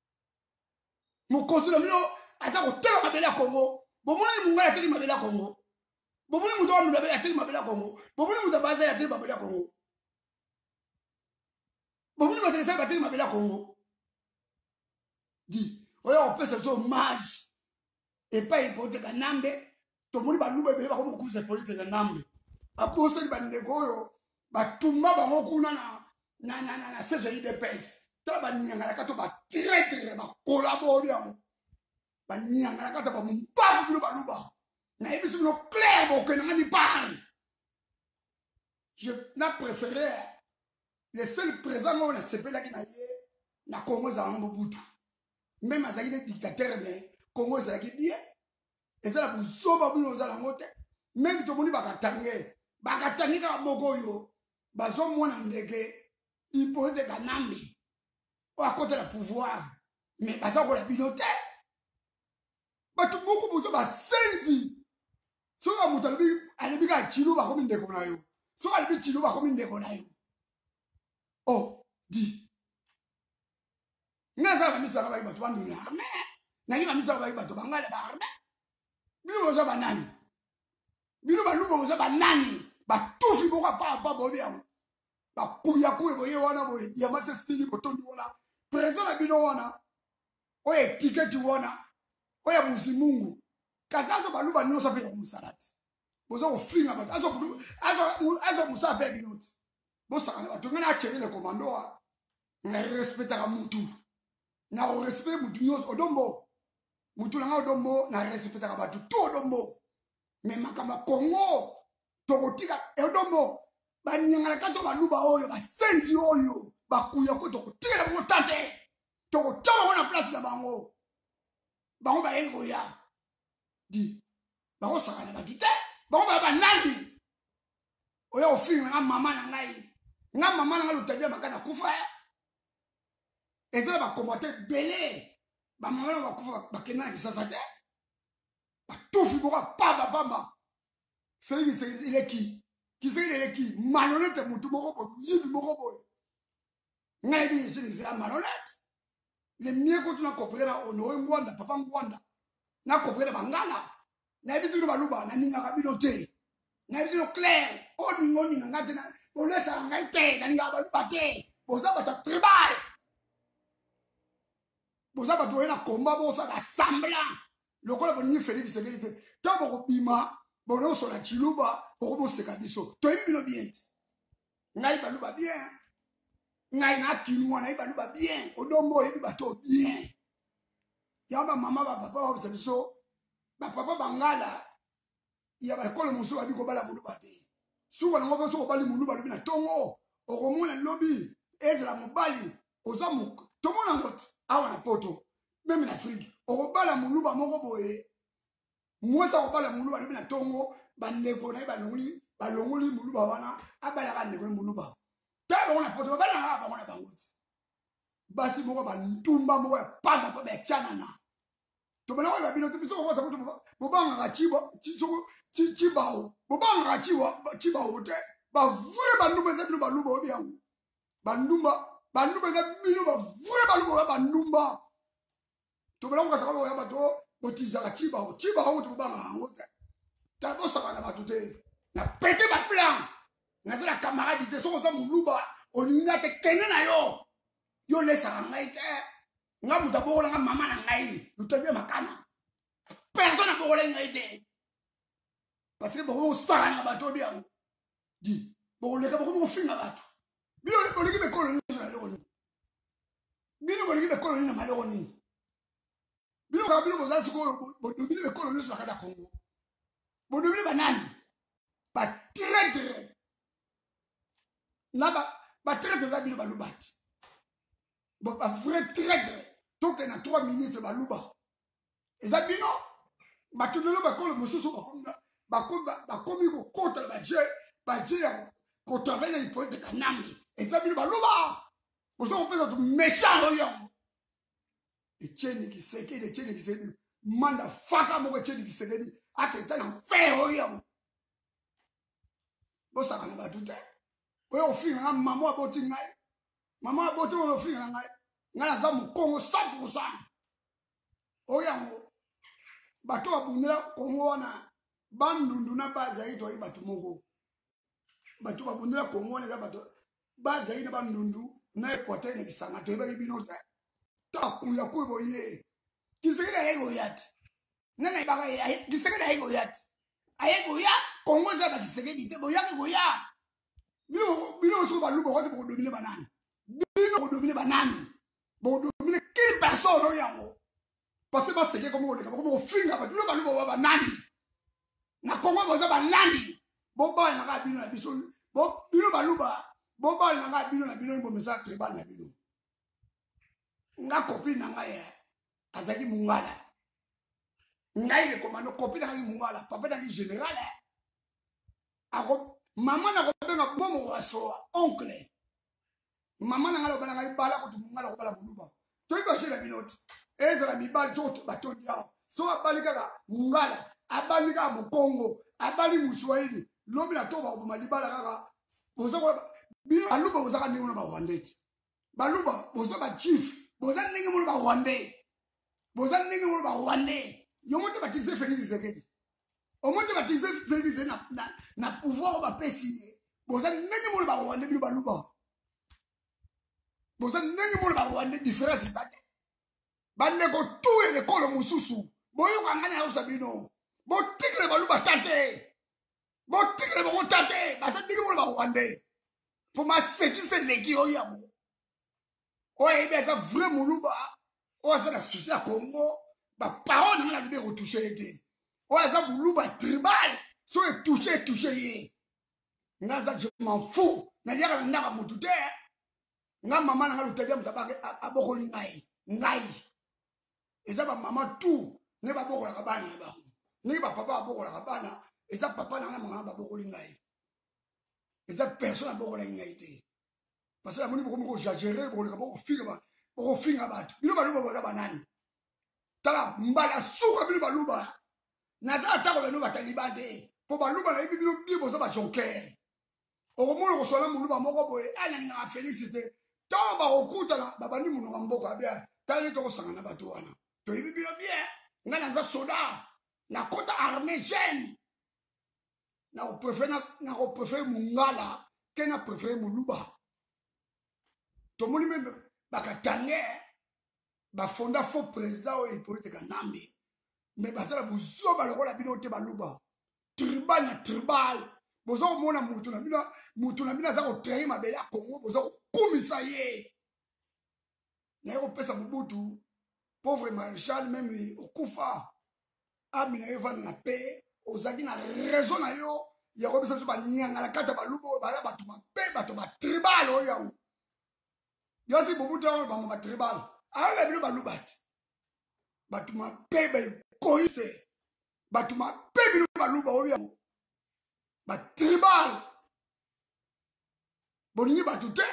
mo konsula mino asa ko tela mabele ya Congo bo mona ni mungala teli mabele ya Congo bo mona muto wa mabele ya teli mabele ya Congo bo mona muto baza ya teli mabele ya Congo bo mona muto sa bateli mabele ya Congo di oya opesa so mage e pa ipote ka nambe to moni baluba be ba ko kuza politique ka nambe aposa ni bandeko yo batumba bango kuna na na na na C G I D P S tala banyanga la kato ba traître ba collaborer ba nyanga la kato ba mpa bino baluba na ebiso no clair bo que ngani parle je n'a préféré le seul présent on a sepela ki na ye na Congo za Mobutu même azali le dictateur mais Congo za ki bien ezala buzoba bino za la ngote même to boni bakatange bakatangika moko yo bazo mwana ndeke ipote kanambi o à côté la pouvoir mais baza ko la binote bato moko boza basenzi soki moto alebi kaka chilo bakomi ndeko na yo soki alebi chilo bakomi ndeko na yo oh di nga za bamisaka baki bato banduni arme nangi bamisaka baki bato bangala ba arme bino boza banani bino baluba boza banani batufi boko apapa bobi yango bakuya kuye boye wana boye yamase sili botondi wana president na bino wana oyo etiketi wana oyo musimungu kasi azo baluba nyonso mpe ya mosalati boza kofinga bato azo mosala mpe bino te bosakana bato ngai naachelele komando na respectaka mutu na korespecte mutu nyonso odombo mutu na ngai odombo na respectaka bato to odombo me makambo ya kongo tokotika odombo banyangala kato baluba oyo basenzi oyo bakuya ko tokotikela bango tate tokotia bango na place na bango bango bayei koya di bakosakana bato te bango baya banani oya kofinga nga mama na ngai nga mama na ngai lotadia maka na kufa ezala bakomate bele bamama na bakufa bakenda na kisasa te batufi boko apamba pamba Félix Tshisekedi ileki Tshisekedi ileki malhonnête mutu moko boye zibi moko boye ngai bi Tshisekedi malhonnête le mieux que tu na kopere na Honoré Ngwanda papa Ngwanda na kopere bangala na biso no baluba na ninga ka bino te na biso clair o ningo ninga ngate na bolesa ngai te na ninga baluba te boza bata tribal boza bata na komba boza ba semblant lokola boningi Félix Tshisekedi te to boko bima bono so la chiluba boko boseka biso to ebi bino bien ngai baluba bien ngai na kinwa na baluba bien odombo ebi bato bien yamba mama ba papa ba biso ba papa bangala ya ba ekolo muso ba biko bala muluba te suwa ngo boso ko bali muluba bina tongo okomona lobi ezela mobali ozamu tomona ngote awa na poto même na Afrique okobala muluba moko boye mwesa ko bala muluba bina tongo bandeko na balongoli balongoli muluba wana abala ka ndeko muluba taba ona poto bala na ba ona bangote basi moko bandumba moko pamba pa be chanana to bana wa bino to biso ko sa ko bobanga ka chibo chisoko chibao bobanga ka chiwa chibao te ba vure bandumba za bino baluba obi yango bandumba bandumba za bino ba vure baluba bandumba to bana ko sa ko ya bato botiza ka chibao chibao to bobanga yango te ta bo sa bana bato te na pété ba plan na za camarade de so za muluba olinga te kene na yo yo lesa ngai te nga muta bokola nga mama na ngai lutabia makana personne bokola ngai te parce que boko sala na bato bien di boko leka boko mo finga bato bino boleki be koloni na loni bino boleki be koloni na maloni bino ka bino boza siko bodo bino be koloni na kata Congo bodo bino banani ba traître na ba ba traître za bino balubati ba vrai traître toke na trois ministres baluba eza bino batulelo bakolo mosusu bakonga bakomba bakomi ko kota ba je ba je ya kota vena ipote kanambi eza bino baluba boso pesa tu méchant oyo Etienne Tshisekedi Etienne Tshisekedi manda faka moko Etienne Tshisekedi aketa na fe oyo bosa kana batute oyo ofinga mama aboti ngai mama aboti oyo ofinga ngai ngana za mukongo cent pour cent oyango bato babundela Kongo wana bandundu na bazai to bato moko bato babundela Kongo wana za bato bazai na bandundu na Equateur na Kisanga to ba bino ta ta kuya ko boye Tshisekedi ayego yat nana ibaka ya Tshisekedi ayego yat ayego ya Kongo za ba Tshisekedi te boya ko ya bino bino so ba lubo ko ko domine banani bino ko domine banani bon domine quelle personne oyango parce que ba seke comme on le comme finga ba bino ba lubo ba banani na Kongo boza banani bo ba na ka bino na biso bo bino ba luba bo ba na ka bino na bino bo mesa tribal na bino nga copine na nga ya azaki mungala ngai le commando copine na mungala papa na général ako mama na ko benga bomo waso oncle mama na ngalo bana ngai bala ko tumungala ko bala buluba to iba shela binoti ezala mibali to batondi yao so abali kaka ngala abali kaka Mukongo abali Muswahili lobi na toba ko malibala kaka bozo ko bino baluba bozaka ndenge mo ba Rwandais baluba bozo ba chief boza ndenge mo ba Rwandais boza ndenge mo ba Rwandais yo moto batize Félix Tshisekedi o moto batize Félix na na, na pouvoir ba pesi boza ndenge mo ba Rwandais bino baluba boza ndenge mo ba Rwandais différence zate bande ko tuwe le kolo mususu boyo kangana ya usabino bo tikre baluba tate bo tikre bo tate basa ndenge mo ba Rwandais pour ma sécurité legi oyamo oye besa vrai muluba o ça la souci à Congo ba parole na la retoucher été o ça muluba tribal so e toucher toucher ye ngaza je m'en fous na dia ka ndaka mutute nga mama na lutadia mtabake abokoli ngai ngai eza ba mama tout ne ba bokola ka bana ba ne ba papa bokola ka bana eza papa na mama ba bokoli ngai eza personne bokola ngai te parce que la moni boko exagérer boko ka boko finga ba boko finga batu bino baluba ba banani tala mbala suka bino baluba naza atako bino bataliban te po baluba na bino bibo za ba jonker o mo ko sola muluba moko boye ana nga félicité tant ba okuta ba bandi muno mboka abia tali to sanga na batu wana to ibi bino bien nga naza soda na kota armée jeune na o préféré na o préféré mungala ke na préféré muluba to moni même bakatange ba fonda faux président et politique nambi mais bazala buzo ba lokola bino te baluba tribal na tribal bozo mona mutu na bino mutu na bino za ko trahir mabele ya Congo bozo komisa ye na yo pesa mubutu pauvre maréchal même okufa amina eva na paix ozaki na raison na yo ya ko bisa ba nyanga la kata baluba ba ba tuma pe ba to ba tribal o yawo yo si mubutu ba ba tribal ala bino balubat batuma pe ba koise batuma pe bino baluba o yawo ba tribal boningi batute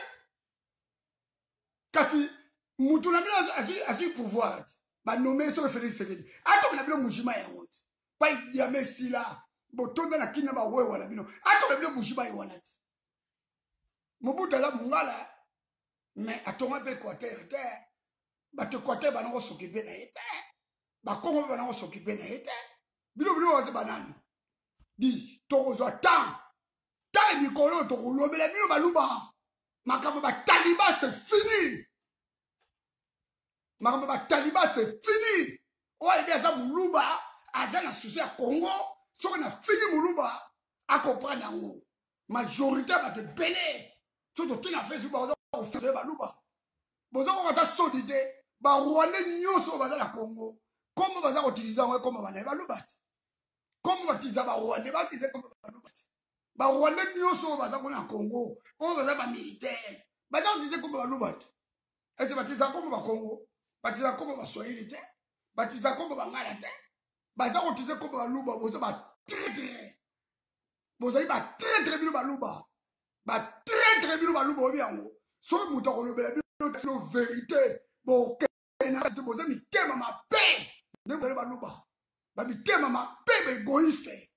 kasi mutu na mina asi asi pouvoir ba nommer sur Félix Tshisekedi ato na bino mujima ya wote pa ya mesila botonda na kina ba wewa na bino ato na bino mujima ya wanati mobuta la mungala mais atonga be Équateur te ba te Équateur ba ngo s'occuper na ete ba Congo ba ngo s'occuper na ete bino bino wa banani di tokozwa temps temps mikolo tokolobela bino baluba makambo ba taliban c'est fini makambo ba taliban c'est fini oye bien ça muluba aza na souci à Congo soko na fini muluba a comprendre yango majorité ba te belé surtout tina Facebook ba ko faire baluba bozo ko ta solide ba Rwandais nyonso baza na Congo comme baza ko utiliser ngo comme bana baluba comme batiza ba Rwandais batize comme baluba ba Rwandais nyonso baza ko na Congo o baza ba militaire baza ko utiliser comme baluba est-ce batiza comme ba Congo batiza comme ba Swahili te batiza comme ba ngala te baza ko utiliser comme baluba bozo ba traître bozo ba traître bino baluba ba traître bino baluba obi yango so muto ko lobela bino vérité bo kena te bozo mi kema ma paix ne bele baluba ba mi kema ma paix be égoïste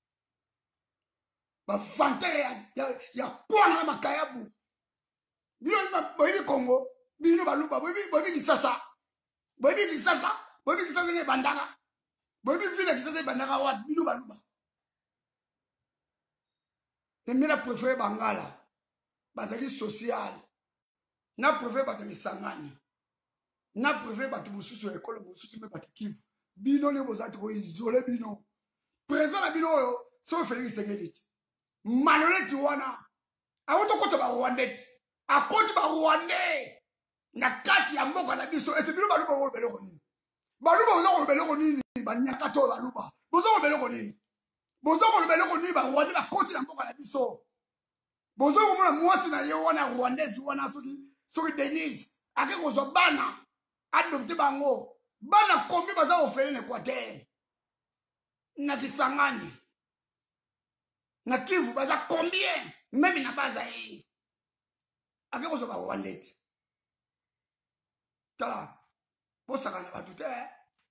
ba vantere ya ya kwanga makayabu bino ba boyi Congo bino baluba boyi boyi kisasa boyi kisasa boyi kisasa ne bandaka boyi vile kisasa bandaka wat bino baluba mina préféré bangala bazali social na préféré batali sangani na préféré batu mususu ekolo mususu me batikivu bino ne bozati ko isoler bino présent na bino yo so Félix Tshisekedi malhonnête wana awoto kota ba Rwandais akoti ba Rwandais na kati ya mboka na biso ese bino baluba ko beloko nini baluba ozo ko beloko nini banyaka to baluba bozo ko beloko nini bozo ko beloko nini ba Rwandais ba koti na mboka na biso bozo ko mona mwasi na ye wana Rwandais wana soki soki Denise ake ko zo bana adopte bango bana kombi baza ofele na Équateur na Kisangani na Kivu baza combien même na baza yi ake ko zo ba Rwandais tala posaka na batu te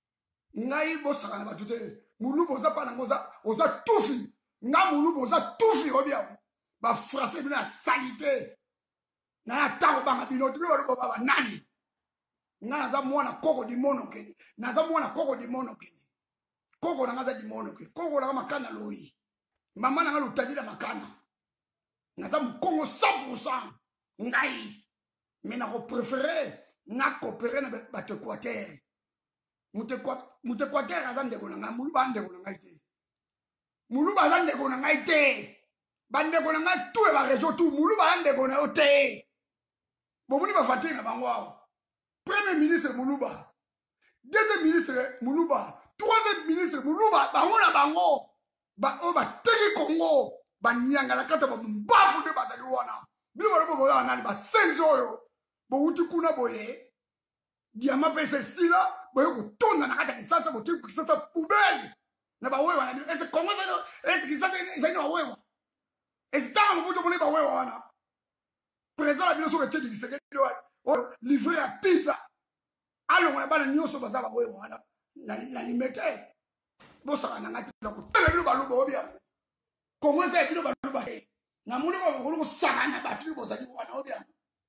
ngai bosaka na bato te mulu boza pa nango oza tufi nga mulu boza tufi obia bafrancais bino ya sali te na ya ntango banga bino bino baloba baba nani nga naza mwana koko dimono kende naza mwana koko dimono kende koko nanga aza dimono kende koko nanga makana loyi mama nanga lutadila makana naza mokongo cent pour cent ngai me nakoprefere nakopere na bato équateur moto équateur aza ndeko na ngai mulu bandeko na ngai te mulu baza ndeko na ngai te bandeko na ngai tu e baregio tu mulu baza ndeko na yo te bomoni bafatiri na bango awa premier ministre muluba deuxième ministre muluba troisième ministre muluba bango na bango oyo bateki kongo banyangala kata bambafu nde bazali wana bino balobo boyoka nani basenzi oyo bowuti kuna boye diama mpe esesila boye kotonda na kati ya kisasa boteki kisasa poubele na bawewa na bino ese kongo ese kisasa ezali na bawewa esitanga mobutu moni bawewa wana président na bino soki etiedi kisekedi oyo livre ya pisa alongola bana nyonso baza bawewa wana na limete bosaka na ngai na kotala bino baluba obiamo kongo eza bino baluba te namoni bakokoli kosaka na bato bozali wana obiamo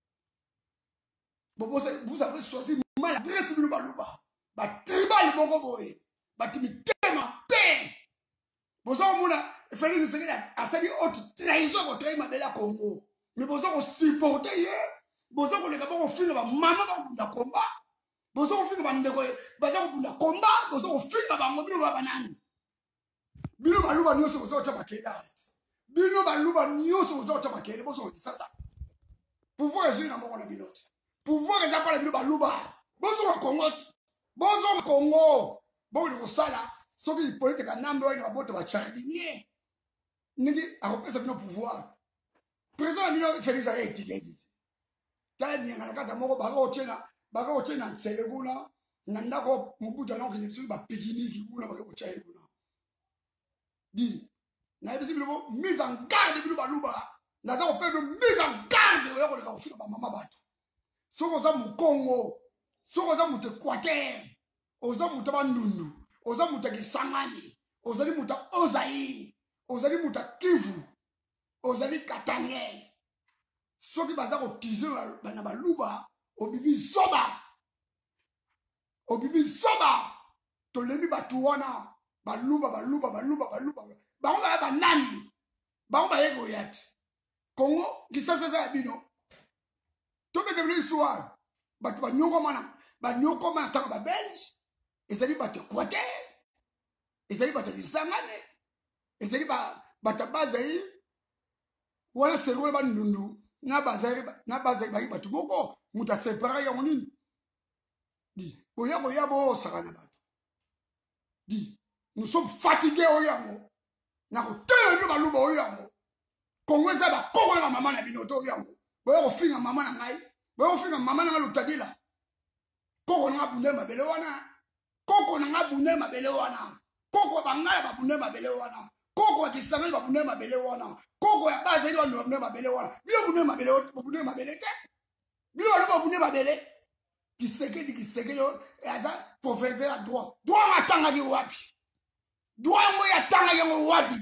vous avez choisi mal adresse bino baluba batribal moko boye bati mitema pe boza komona Félix Tshisekedi asali haute trahison kotrahi mabele ya Congo mais boza kosupporte ye boza koleka bakofinga bamama bakobunda komba boza kofinga bandeko baza kobunda komba boza kofinga bango bino babanani bino baluba nyonso boza kotya makele ati bino baluba nyonso boza kotya makele boza kokisasa pouvoir ezwi na moko na bino te pouvoir eza mpona bino baluba bozoka kongo te bozoka kongo bokoli kosala soki ipoliteka nambe oyo na baboto bachardinier ndenge akopesa bino pouvoir président na bino Félix aya etikeli tala niyanga na kata moko baka kotie na nsele kuna na ndako mobutu anakokende biso bapikiniki kuna baka kotia ye kuna di nayebisi bino mise en garde bino baluba naza kope bino mise en garde oyo koleka kofika bamama bato soki oza mokongo soki oza moto équateur oza moto bandundu oza moto ya kisangani ozali moto ya ozaï ozali moto ya kivu ozali katange soki baza kotize na baluba obibi zoba obibi zoba tolemi bato wana baluba baluba baluba baluba bango baya banani bango baye koya te kongo kisasa eza ya bino tobete bino histoire bato banyokoma banyokoma na ntango babelge ezali bato équateur ezali bato kisangane ezali bato bazai wana serikali bandundu na bazai na bazai baki bato moko moto asepara yango nini di boya koya bosaka na bato di nous sommes fatigués oyo yango na kotala bino baluba oyo yango kongo eza bakoko na bamama na bino to oyo yango boya kofinga mama na ngai boya kofinga mama na ngai lutadila koko na nga bunde mabele wana koko na nga bunde mabele wana koko bangala babunde mabele wana koko ya kisangani babunde mabele wana koko ya bazeli bandu babunde mabele wana bino bunde mabele babunde mabele te bino baloba babunde mabele Kisekedi Kisekedi aza pauvreté ya droit droit matangaki wapi droit yango yatanga yango wapi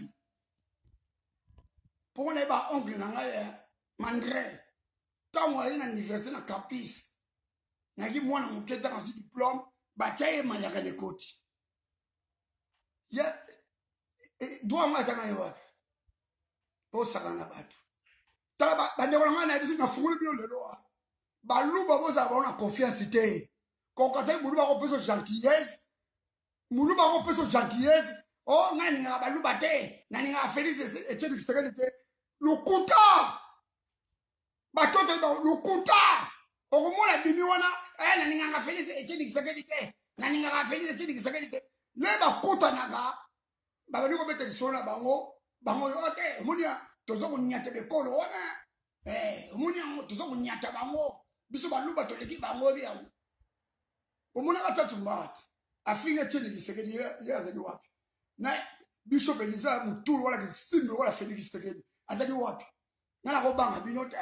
mpo na ye baoncle na ngai mandre ntango aye na université na campus naki mwana moke ntango azwi diplôme batya ye mayaka lekoti ye droit yango yatanga ye wapi posaka na bato tala bandeko na ngai na yebisi nafungoli bino lelo baluba bozala bao na confiance te kokata mulu bakopesa gentillesse mulu bakopesa gentillesse o ngai ningaka baluba te naningaka Félix Etienne Tshisekedi te lokuta batoto lokuta okomona bimi wana naningaka Félix Etienne Tshisekedi te naningaka Félix Etienne Tshisekedi te le bakutanaka babandi kobeta lisolo na bango bango yo te omoni toza konyata bekolo wana omoni yango toza konyata bango biso baluba toleki bango biango omonaka tatu mbati afinga Etienne Tshisekedi ye azali wapi na bishop Eliza Mutulu wala kisindo wala Félix Tshisekedi azali wapi nana kobanga bino te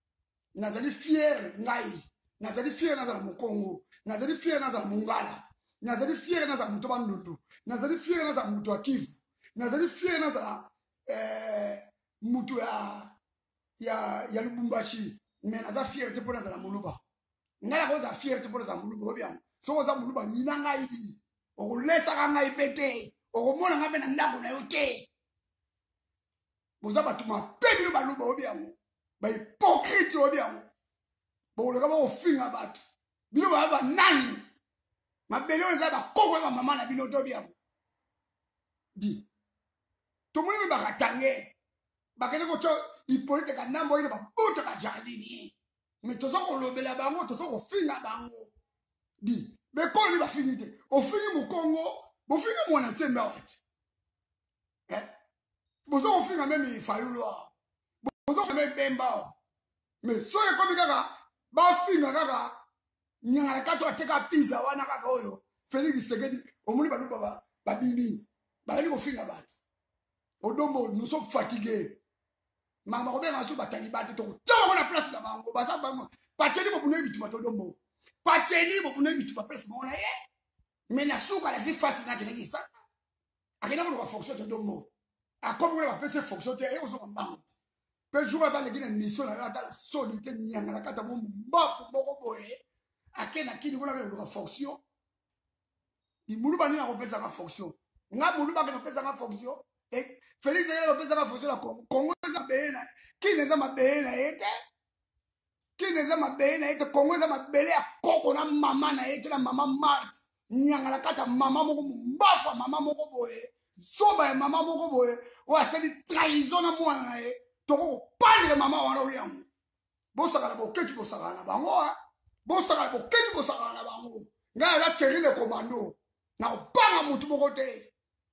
nazali fier ngai nazali fier nazala mokongo nazali fier nazala mongala nazali fier na za muto ba ndondo nazali fier na za muto ya Kivu nazali fier na za eh muto ya ya ya Lubumbashi mais naza fier te pona za la muluba ngala ko za fier te pona za muluba obiana so za muluba yina ngai o lesa ka ngai pete o mona ngabe na ndako na yote boza batuma pebilo baluba obiana ba hypocrite obiana bo le ka ba ofinga batu bino ba ba nani mabele on za ba koko ba mama na bino to biamo di to mo ni ba katange ba kene ko cho ipolite ka nambo ine ba buta ka jardini me to so ko lobela bango to so ko finga bango di be ko ni ba finite o fini mu Congo bo finga mo na tsemba wat eh bo so ko finga meme fayulo bo so me bemba me so e ko mi kaka ba finga kaka nyangala kato ateka pizza wana kaka oyo Félix Sekedi omuli balu baba babibi bali ko finga batu odombo nous sommes fatigués mama ko benga so batali batu to tsawa na place na bango basa bango pateli bo bunebi tu matodombo pateli bo bunebi tu place mona ye mena suka la face na kene kisa akena ko fonction to dombo akomo na pese fonction te e ozo mbango pe jour ba le gina mission na ata la solité nyangala kata mo mbafu moko boye akena kini kuna belo ka fonction di muluba ni na kopesa ka fonction nga muluba ke kopesa ka fonction e Félix ele kopesa ka fonction la Congo za bena kini za mabena ete kini za mabena ete Congo za mabele ya koko na mama na ete na mama Mart nyangala kata mama moko mbafa mama moko boye soba ya mama moko boye o asali trahison na mwana na e toko pendre mama wana oyango bosaka na bokechi bosaka na bango bosaka bokechi bosaka na bango nga la chéri le commando na opanga mutu moko te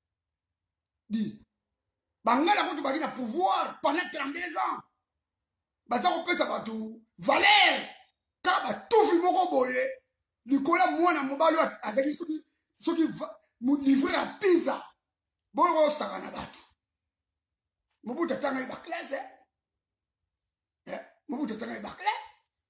di bangala ko tubaki na pouvoir pendant trente-deux ans baza ko pesa batu valeur ka batufi moko boye likola mwana mobali avec soki soki mu livrer à pizza bolo saka na batu mobuta tanga iba classe eh mobuta tanga iba classe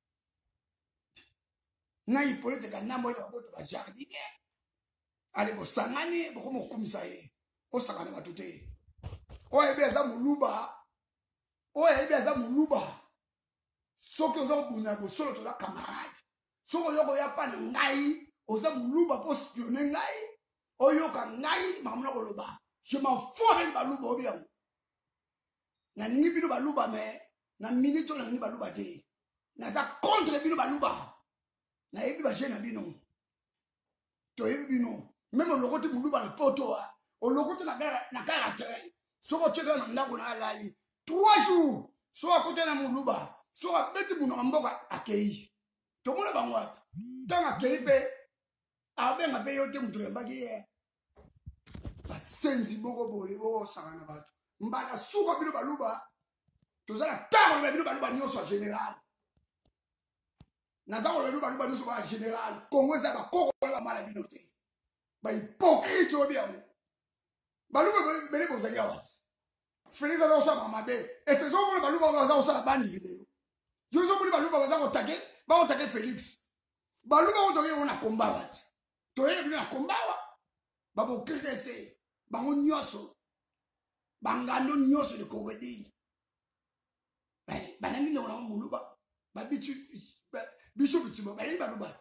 na ipolite ka nambo ya boto ba jardinier ale bo sangani bo ko kumisa ye o saka na batu te o ebe za muluba o ebe za muluba soki ozo buna bo solo to la camarade soko yoko ya pa ngai oza muluba po spionner ngai o yoka ngai mamuna ko loba je m'en fous avec baluba obia na ningi bino baluba me na minito na ningi baluba te na za contre bino baluba na yebi ba jena bino to yebi bino même le côté muluba le poto o le côté na na caractère soko tsheka na ndako na alali trois jours so à côté na muluba so a beti muno mboka akei to mona bangwata tanga akei pe abenga pe yote mutu yambaki ye basenzi boko boye bo sanga na batu mbana suka bino baluba tozala tango na bino baluba nyoso général nazako le baluba nyoso ba général Congo za ba koko ba mala bino te ba hypocrite obia baluba bele ko zalia wat Félix a osa mama be et ces hommes baluba za osa bandi vidéo yo zo buli baluba za ko take ba ko take Félix baluba ko toke ona komba wat to yele bino na komba wa ba bo krese ba ngo nyoso bangano nyoso de kogedini bale banani le ona muluba ba bitu biso bitu ba le baluba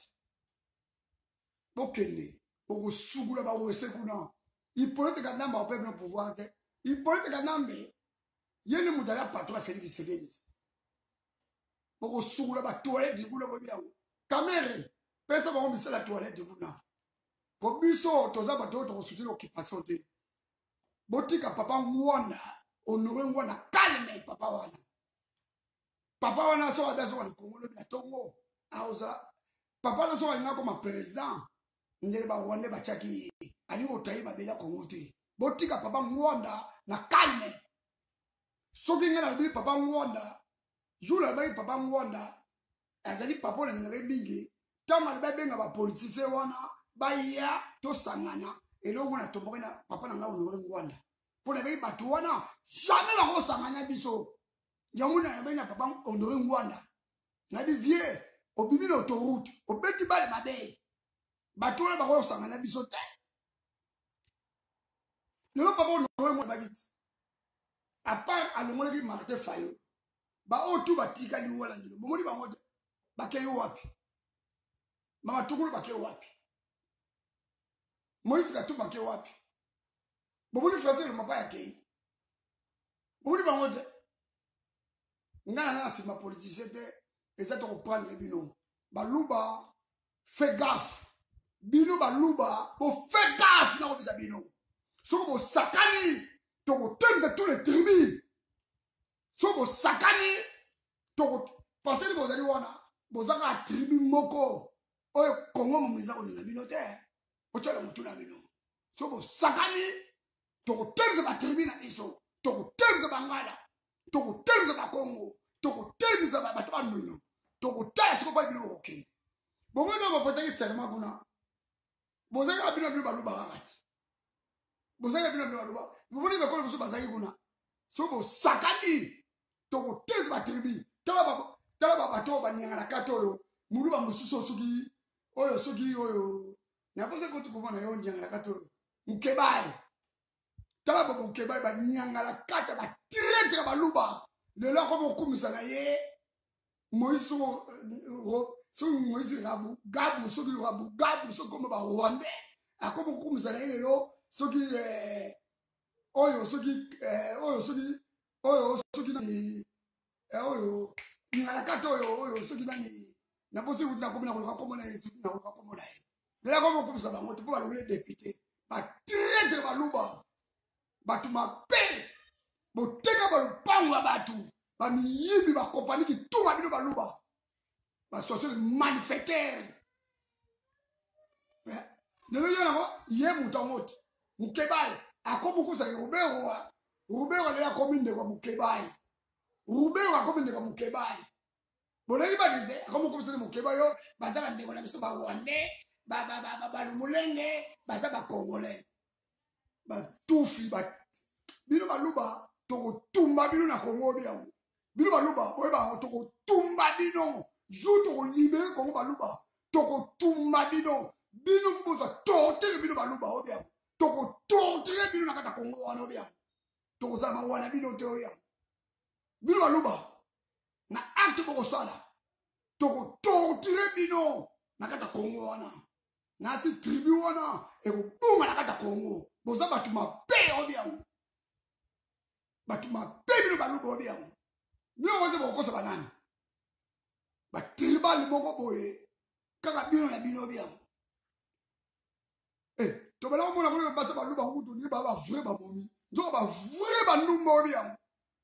bokende boko sugula ba wese kuna ipolite ka namba o peuple pouvoir te ipolite ka nambe yene mudala patron Félix Sekedi boko sugula ba toilette kuna bo biango camere pesa ba ngomisa la toilette kuna po biso toza ba to to soutenir occupation te botika papa ngwana honore ngwana calme papa wana papa wana so adaso wana Congo na tongo auza papa na so wana comme président ndele ba wonde ba chaki ani otai mabela Congo te botika papa ngwana na calme soki ngana bi papa ngwana jula ba papa ngwana azali papa na ngare bingi tama ba benga ba politicien wana ba ya to sangana elongo na tomboka na papa na ngao honore ngwana pour les batouana jamais la grosse amana biso yamuna na bena papa honore ngwanda na di vieux au bibi l'autoroute au petit bal mabe bato oyo bakosangana biso te lelo papa onoye mwana bakiti apart alongolaki Martin Fayulu baoyo tu batikali wala lelo bomoni bango te bakei wapi mama tukulu bakei wapi Moïse Katumbi bakei wapi bomoni français le mapa yakei bomoni bango te ngana na sima politicien te eza to reprendre bino baluba fais gaffe bino baluba bo fais gaffe na ko bino soko bo sakani to ko temza tous les tribus soko bo sakani to ko penser que vous allez wana bozaka tribu moko oyo Congo momiza ko na bino te o tshela mutu na bino soko bo sakani to ko temza ba tribu na biso to ko temza bangala to ko temza ba Congo to ko temza ba bato banduno to ko tala soko ba bino okini bongo ngo potaki serment kuna bozaka bino bino baluba bakati bozaka bino bino baluba boboni ba kola biso bazaki kuna so bo sakani to ko temza ba tribu tala ba tala ba bato ba nyangala katolo muluba mususo suki oyo suki oyo na pose ko tuko na yo nyangala katolo mkebai tala ba mkebai ba nyangala kata ba traître ba luba le la ko mo kumisa na ye Moïse so Moïse rabu gabu so ki rabu gabu so comme ba rwandais a comme kumisa na ye lo so ki eh oyo so ki eh oyo so ki oyo so ki ni oyo ngala kato oyo oyo so ki nani na posi na ko na ko ko na yesu na ko ko na ye la ko mo kumisa ba mo to ba le député ba traître ba luba batu mabe boteka ba lupango batu ba miyibi ba compagnie ki tout ba bino ba luba ba social manifestaire ne le yona ye mutamoti mukebai akobuku sa Rubero wa Rubero le la commune de Mukebai Rubero a commune de Mukebai bonani ba dite akobuku sa Mukebai yo bazaba ndeko na biso ba Rwandais ba ba ba ba mulenge bazaba congolais ba tufi ba bino ba luba to tumba bino na Congo bia bino ba luba oye ba to tumba bino jour to libérer Congo ba luba to tumba bino bino fu boza torture bino ba luba obia to torture bino na kata Congo wana obia to za ma wana bino te oya bino ba luba na acte boko sala to torture bino na kata Congo wana na si tribu wana e ko bunga na kata Congo boza batu mabe obia batu mabe bino ba luba obia bino oze boko sa banani ba tribal moko boye kaka bino na bino obia eh to bala mo na ko ba sa ba luba ngutu ni ba ba vrai ba momi nzo ba vrai ba numba obia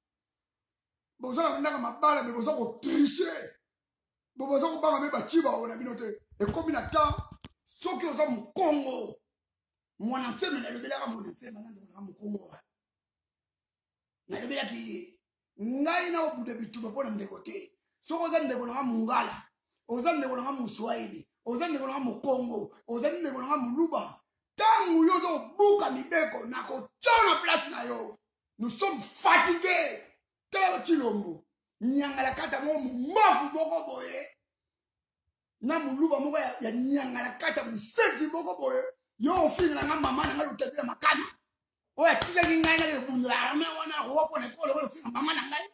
boza na mabala me boza ko tricher bo boza ko banga me ba chiba ona bino te e komi na temps soki oza mu Congo mwana nseme na lebela ka mwana nseme na ndeko na mu Congo na lebela ki ngai na obude bituba pona ndeko te soko oza ndeko na mungala oza ndeko na muswahili oza ndeko na mu Congo oza ndeko na muluba tangu yo zo buka mibeko na ko chona place na yo nous sommes fatigués tala chilombo nyangala kata mo mbafu boko boye na muluba moko ya nyangala kata musezi boko boye yo fingala nga mama na ngalo tetela makana oya tika ngai na bundula me wana ko wapo ne ko lo finga mama na ngai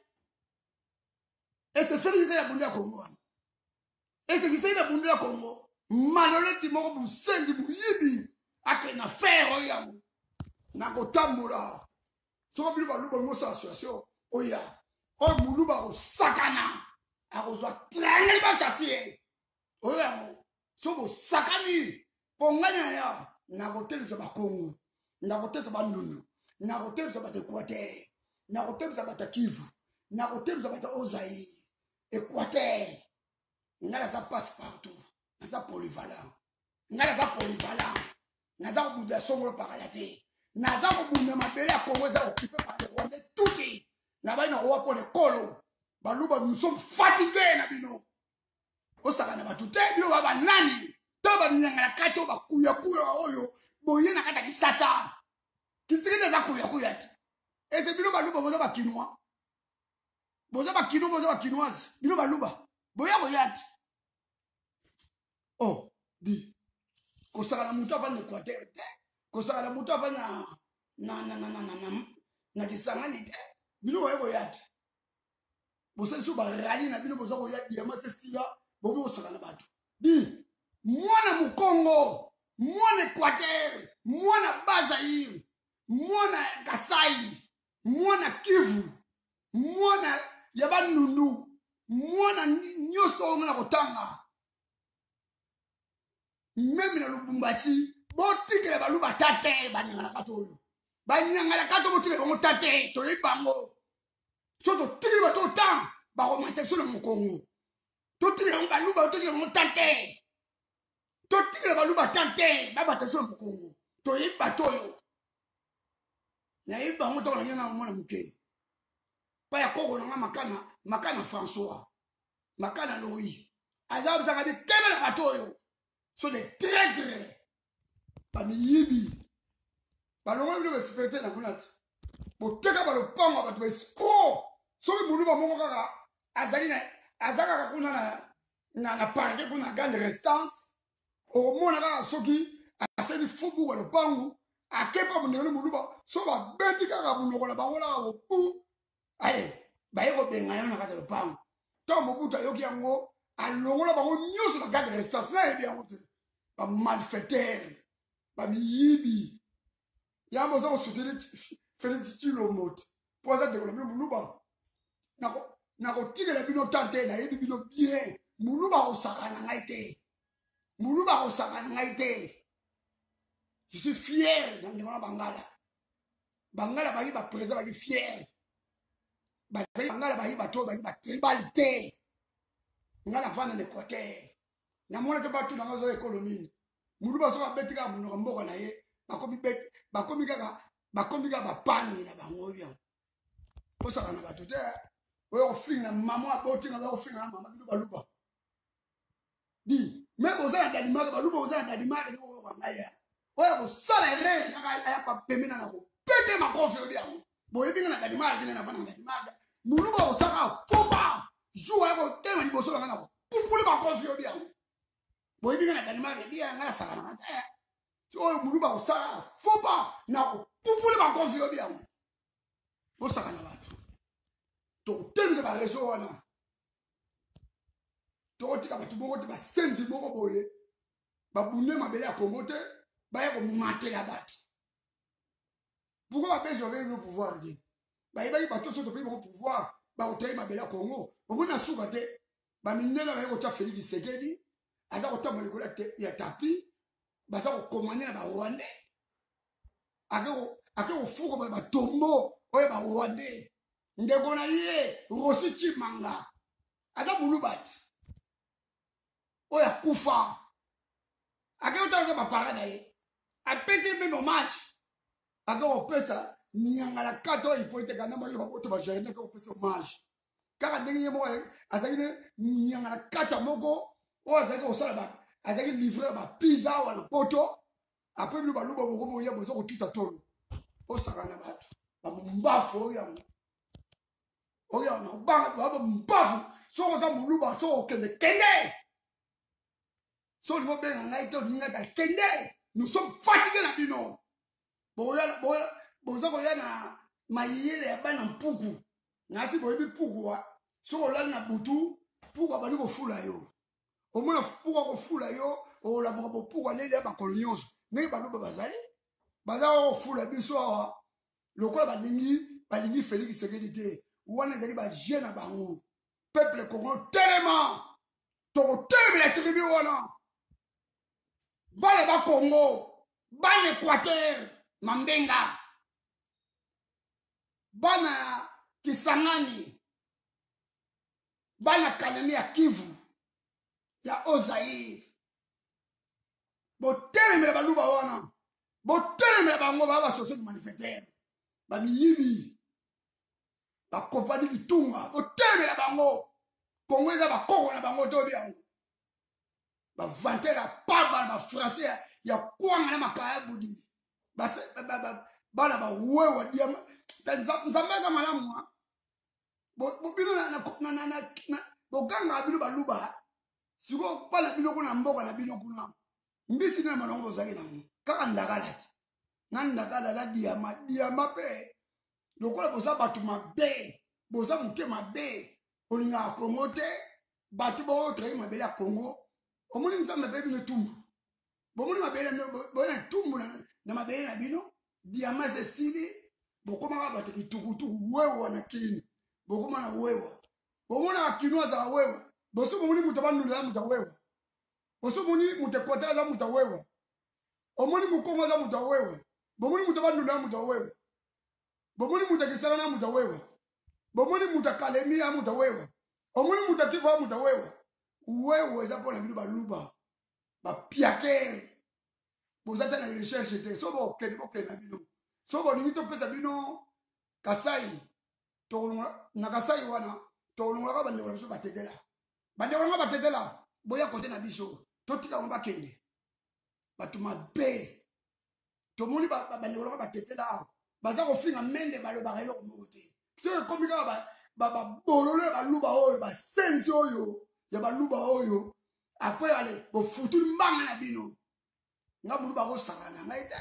ese felize ya bundula Congo ese kisai na bundula Congo maloleti moko musezi muyibi ake na fero ya na kotambula so bili ba luba mo sa association oya o muluba ko sakana akozwa triangle ba chassie oya mo so bo sakani pongana ya na kotelisa ba Congo na kotelisa ba Ndundu na kotelisa ba Equateur na kotelisa ba Kivu na kotelisa ba Ozaï Equateur ngala za passe partout na za polyvalent ngala za polyvalent na za buda songo paralate na za bunda mabele ya Congo za occupé par les Rwandais touti na ba ina ko wapo le kolo baluba nous sommes fatigués na bino osaka na batute bino ba nani to ba nyangala kato ba kuya kuya oyo boye na kata kisasa kisikinde za kuya kuya ti ese bino baluba boza ba kinois boza ba kino boza ba kinoise bino baluba boya boya ti oh di kosaka na mutu avandi na Équateur te kosaka na mutu avandi na na na na na na Kisangani te bino oye koya te bosali so barali na bino boza koya diama se sila bobi kosaka na bato di mwana Mukongo mwana Équateur mwana Bazaïre mwana Kasai mwana Kivu mwana ya Bandundu mwana nyonso na kotanga meme na Lubumbashi botikela baluba tate banyangala kato banyangala kato botikela bango tate toyebi bango so totikela bato tang bakomante so na Mukongo totikela bango baluba totikela bango tate totikela baluba tate babata so na Mukongo toyebi bato oyo nayebi bango ntango nanyanga mwana moke pa ya koko nanga makana makana François makana Louis aza bisanga bitebela bato oyo so des traîtres parmi yibi balongo bino respecter na kunati boteka balopango bato besco soki mulu bamoko kaka azali na azaka kaka kuna na na na parquet kuna grande restance omona kaka soki asali fubu balopango akepa munene muluba so ba beti kaka munoko na bango la bopu ale bayeko benga yo na kata lopango to mobuta yoki yango alongola bango nyonso na grande restance na yebi yango te ba malfaiteur ba miyibi yambo za kosutele Félix Tshilombo poza de kolombe muluba nako nako tigela bino tante na yebi bino bien muluba osaka na ngai te muluba osaka na ngai te. Je suis fier dans le Bangala. Bangala bayi ba président bayi fier. Bangala bayi ba to bayi ba tribalité. Ngala fana na Équateur. Na mona ke batu na ngazo économie. Mulu ba so ka betika muno mboko na ye. Bakomi bet bakomi kaka bakomi kaka ba pani na bango bien. Posa kana batu te. Oyo finga mama aboti na ba finga mama bidu baluba. Di, mais boza na Danemark baluba boza na Danemark ni ko ngaya. Oya ko sala re aya pa pemina na ko pete makofi obi yango boye binga na Danemark na bana na Danemark mulu ba osaka foba joua ko tema ni boso ngana ko pupule makofi obi yango boye binga na Danemark dia ngala saka na ta so mulu ba osaka foba na ko pupule makofi obi yango bosaka na batu to temisa ba région wana to tika batu boko te ba senzi boko boye ba bunne mabele ya Congo te ba ko mater la batte. Pourquoi ba j'avais le pouvoir dit? Ba ba ba to so to pe mo pouvoir ba o tayi mabele ya Congo. Bo na suka te ba minela ba ko ta Félix Tshisekedi aza ko tamba likola te ya tapi ba za ko commander na ba Rwanda. Akeko akeko fuko ba tombo oye ba Rwanda. Ndeko na ye Rossi Chimanga aza bulubat. Oya kufa. Akeko ta ba para na ye. A pesi même hommage. Aga o pesa nyangala kato ipoite kana ma yoba boto ba jerne ka o pesa hommage. Kaka ndenge yemo azaki ne nyangala kato moko o azaki o sala ba azaki livrer ba pizza wala poto après lu ba lu ba boko boya bozo ko tuta tolo. O saka na bato. Ba mbafo yango. O ya na banga ba mbafo so ko sa muluba so kende kende. So ni mo be ngai to ngata kende. Nous sommes fatigués na bino. Boya boya bozo koya na mayele ya bana mpuku. Nasi boyebi puku wa. So la na butu puku abali ko fula yo. O mona puku ko fula yo o la mo puku lele ba kolonyonso. Ne ba loba bazali. Baza ko fula biso wa. Lokola ba lingi ba lingi Félix Tshisekedi te. Wana zali ba jeune bango. Peuple congolais tellement. To tellement la tribu wana. Bale ba Congo, bana Équateur, Mambenga, bana Kisangani, bana Kalemi ya Kivu, ya Ozaïre. Boteleme ba luba wana, boteleme bango ba ba soso manifester, ba miyibi, ba kopani bitunga, boteleme bango, Congo eza ba koko na bango to bien. Ba vanter la paba ba français ya kwanga na makaya budi ba ba ba bana ba wewa dia nzambaza malamu bo bino na na na na bo ganga bino ba luba siko pala bino kuna mboka na bino kuna mbisi na manongo zaki na mu kaka ndakala ti na ndakala la diama diama pe lokola boza batu mabe boza muke mabe olinga Congo te batu bo tre mabele ya Congo omoni nzambe pe bino tumbu bomoni mabele bona tumbu na na mabele na bino diama se sili bokoma ka batu kitukutu wewe na kini bokoma na wewe bomona akinwa za wewe boso bomoni mutabandu la mutawewe boso moni mutekota za mutawewe omoni mukongo za mutawewe bomoni mutabandu la mutawewe bomoni mutakisana na mutawewe bomoni mutakalemi ya mutawewe omoni mutakifa ya mutawewe wewe za pona bilu baluba ba piake bozata na recherche te so bo kene bo kene bino so bo ni to pesa bino kasai to na kasai wana to no ka bande wala so batetela bande wala batetela boya kote na biso to tika ngba kende batuma be to moni ba bande wala batetela baza ko finga mende balo ba relo mote so komika ba ba bolole ba luba oyo ba sensi oyo ya ba luba oyo après aller bo futu mbanga na bino nga mulu ba ko sakana ngaita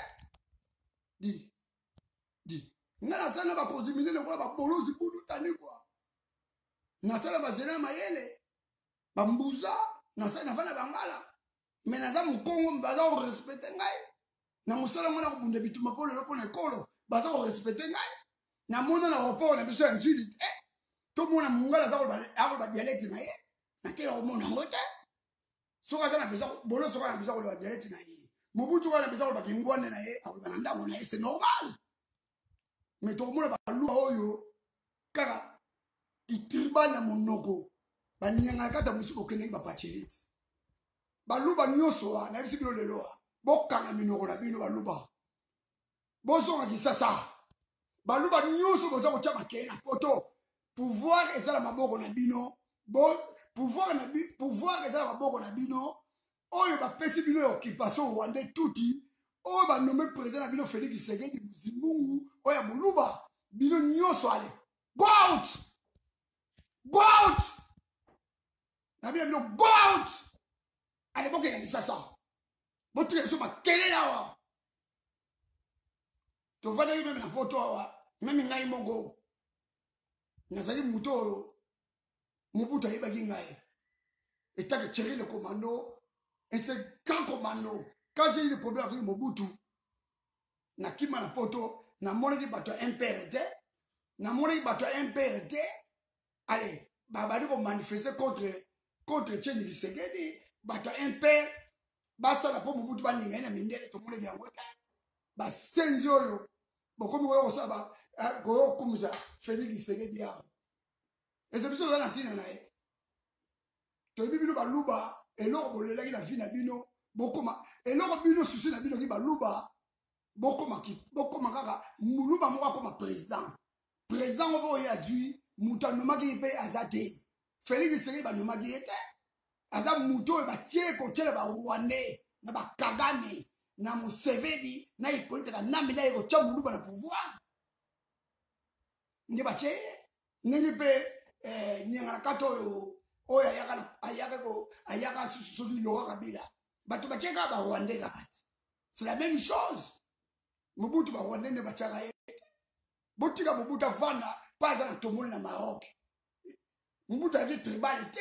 di di ngala sana ba ko ziminele ko ba bolozi kudu tani kwa na sala ba zena mayele ba mbuza na sala na vana bangala mais na za mukongo mbaza ko respecter ngai na musala mwana ko bunda bituma pole ko na kolo baza ko respecter ngai na mona na report na biso ya njili eh to mona mungala za ko ba ako ba dialect na ye na te o mona ngote soka sana biso bolo soka na biso ko ba dialect na ye mubutu ko na biso ko ba kingwane na ye ako ba ndango na ye c'est normal mais to mona ba lu oyo kaka itriba na monoko ba nyanga kata musuko kene ba pachiriti ba luba nyoso na biso kilo lelo bokanga minoko na bino ba luba bozonga kisasa baluba nyuso boza ko chama kena poto pouvoir ezala maboko na bino bo pouvoir na bi pouvoir ezala maboko na bino oyo ba pesi bino ya occupation rwandais tuti oyo ba nommé président na bino Félix Tshisekedi Muzimungu oyo buluba bino nyuso ale go out go out na bino go out ale boke ya kisasa botre so ba kelela wa to vada yime na poto awa mimi ngai mongo nazali muto mubuta yeba kingai etake chéri le commando et c'est grand commando quand j'ai eu le problème avec Mobutu na kima na poto na mona ki bato impérité na mona ki bato impérité allez baba di ko manifester contre contre Tchéni Tshisekedi bato impère basa la po Mobutu ba ninga na mindele to mona ki ngota ba senzi oyo bokomi ko saba ko kumza Félix Tshisekedi ya ese biso za ntina nae to bibino baluba eloko bolelaki na vie na bino bokoma eloko bino susi na bino ki baluba bokoma ki bokoma kaka muluba moko akoma président président obo ya zui muta nomaki pe azate Félix Tshisekedi ba nomaki ete aza muto ba tie ko tele ba Rwandais na ba Kagame na Museveni na ipolitika na mina yeko cha muluba na pouvoir nge bache nge pe eh nyanga kato yo oya yaka ayaka ko ayaka susuli lo kabila batu bache ka ba Rwandais kati c'est la même chose Mobutu ba Rwandais ne bachaka ye botika Mobutu vanda pas na tomoni na Maroc Mobutu a dit tribalité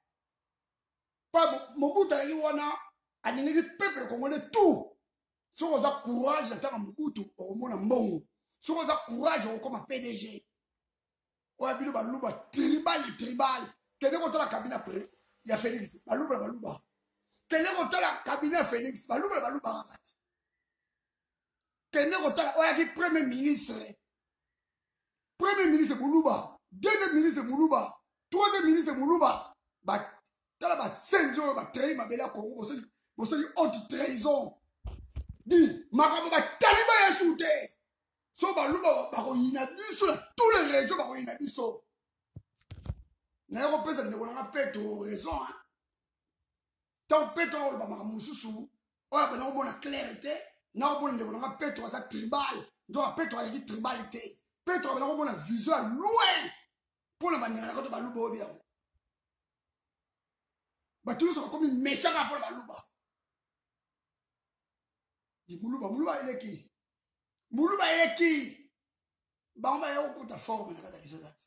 pas Mobutu a dit wana aningi peuple congolais tout soko za courage ataka Mobutu okomona mbongo soko za courage okoma P D G oya bino baluba tribal tribal kene ko tala kabina pre ya Félix baluba baluba kene ko tala kabina Félix baluba baluba kati kene ko tala oya ki premier ministre premier ministre Muluba deuxième ministre Muluba troisième ministre Muluba ba tala ba senzo ba trahir mabela Congo boseli boseli haute trahison di makambo ba taliba yesu te so baluba ba ko yina biso na tous les régions ba ko yina biso na yo pesa ndeko na Petro raison hein tant Petro ba makambo mususu oya ba na bona clarté na bona ndeko na Petro za tribal ndo Petro ya di tribalité Petro ba na bona vision loin pour la manière na ko baluba obia ba tous so comme méchant pour baluba Di Muluba, Muluba il est qui? Muluba il est qui? Bamba ya okuta forme na kata kisazati.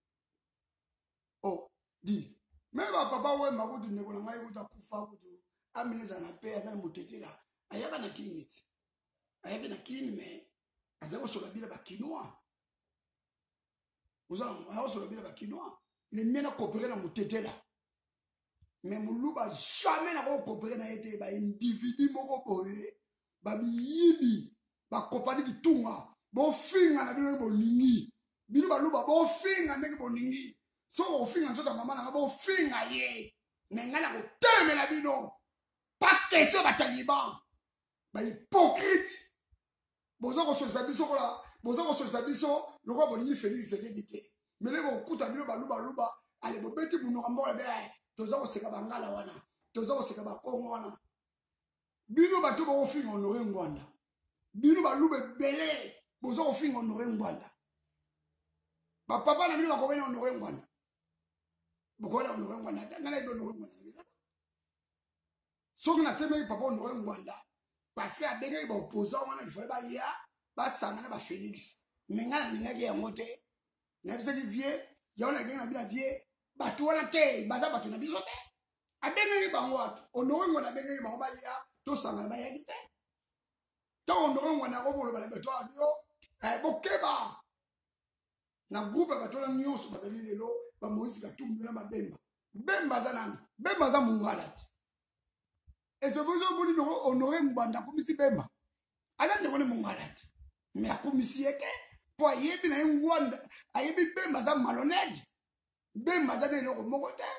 Oh, di. Même papa ouais ma kutu ndeko na ngai kuta kufa kutu. Amineza na pe azana mutetela. Ayaka na kiniti. Ayaka na kini me azako sola bila ba kinoa. Uzana ayako sola bila ba kinoa. Le miena coopérer na mutetela. Mais Muluba jamais na ko coopérer na été ba individu moko boye. Ba miyibi ba kopani kitunga. Bo finga na bino bolingi bino baluba bo finga ndenge bolingi so bo finga nzota mama na bo finga ye ngala ko temela bino pas question ba taliban ba hypocrite bozo ko sosa biso kola bozo ko sosa biso loko bolingi Félix Sekedi mais le bo kuta bino baluba luba ale bo beti muno kambola be tozo ko seka bangala wana tozo ko seka ba Kongo wana bino bato bo finga honore ngwanda bino balube belé bozo ofinga honore ngwanda ba papa na bino bakobena honore ngwanda bokola honore ngwanda ngala ido honore ngwanda soki na teme papa honore ngwanda parce que abenge ba opposant wana il fallait ba ya ba sangana ba Félix ngala ngaki ya mote na bisa ki vie ya ona genga bila vie batu wana te baza batu na biso te abenge ba ngwata honore ngwanda abenge ba ba ya to sangana ba ya te to honore ngwanda ko bolo ba beto adio eh bokeba na groupe batola nyonso bazali lelo ba Moïse Katumbi na Mabemba Bemba za nani Bemba za mungalati ese bozo boni no honore mbanda komisi Bemba ala ndeko ne mungalati mais akomisi yeke po ayebi na ngwanda ayebi Bemba za malhonnête Bemba za ne loko moko te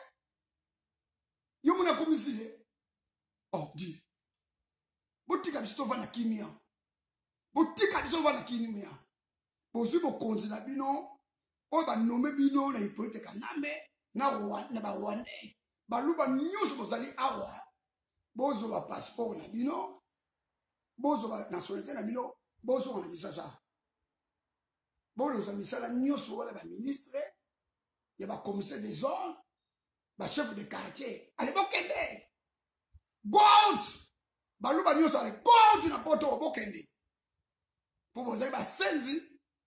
yo muna komisi ye oh di botika biso va na kimia botika biso va na kimia bozu bokonzi na bino o ba nome bino na Hippolyte Kanambe na roi na ba Rwandais baluba nyonso bozali awa bozo ba passeport na bino bozo ba nationalité na bino bozo na bisasa bozo za misala nyonso wala ba ministre ya ba commissaire des zones ba chef de quartier ale bokende gold baluba nyonso ale gold na poto bokende pour vous ba senzi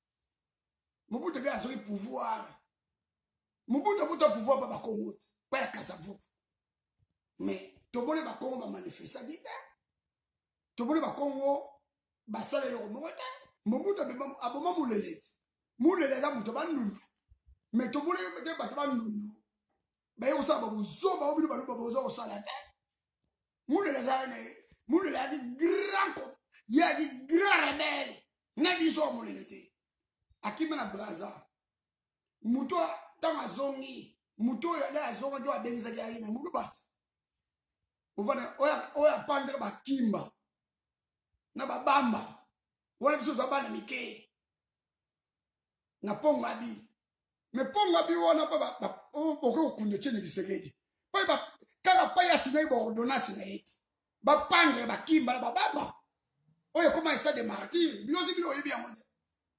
Mobutu ga azori pouvoir Mobutu buta pouvoir ba Congo pas ya Kasavu mais tobole ba Congo ba manifester dite tobole ba Congo ba sale lo mota Mobutu aboma muleleti mulele za muto bandundu mais tobole ke ba bandundu ba yo sa ba buzo ba obi ba ba buzo ko sala te mulele za ne mulele a di grand ya di grand rebelle na di so muleleti akima na braza muto tanga zongi muto ya la zonga jo abenza ya ina mulubat uvana oya oya pande ba kimba na babamba wala biso za bana mike na ponga bi me ponga bi wona pa ba oko kunde chene Kisekedi pa ba kala pa ya sina ibo ordonnance na yeti ba pande ba kimba na babamba oya koma isa de martyr binozi bino yebi ya moja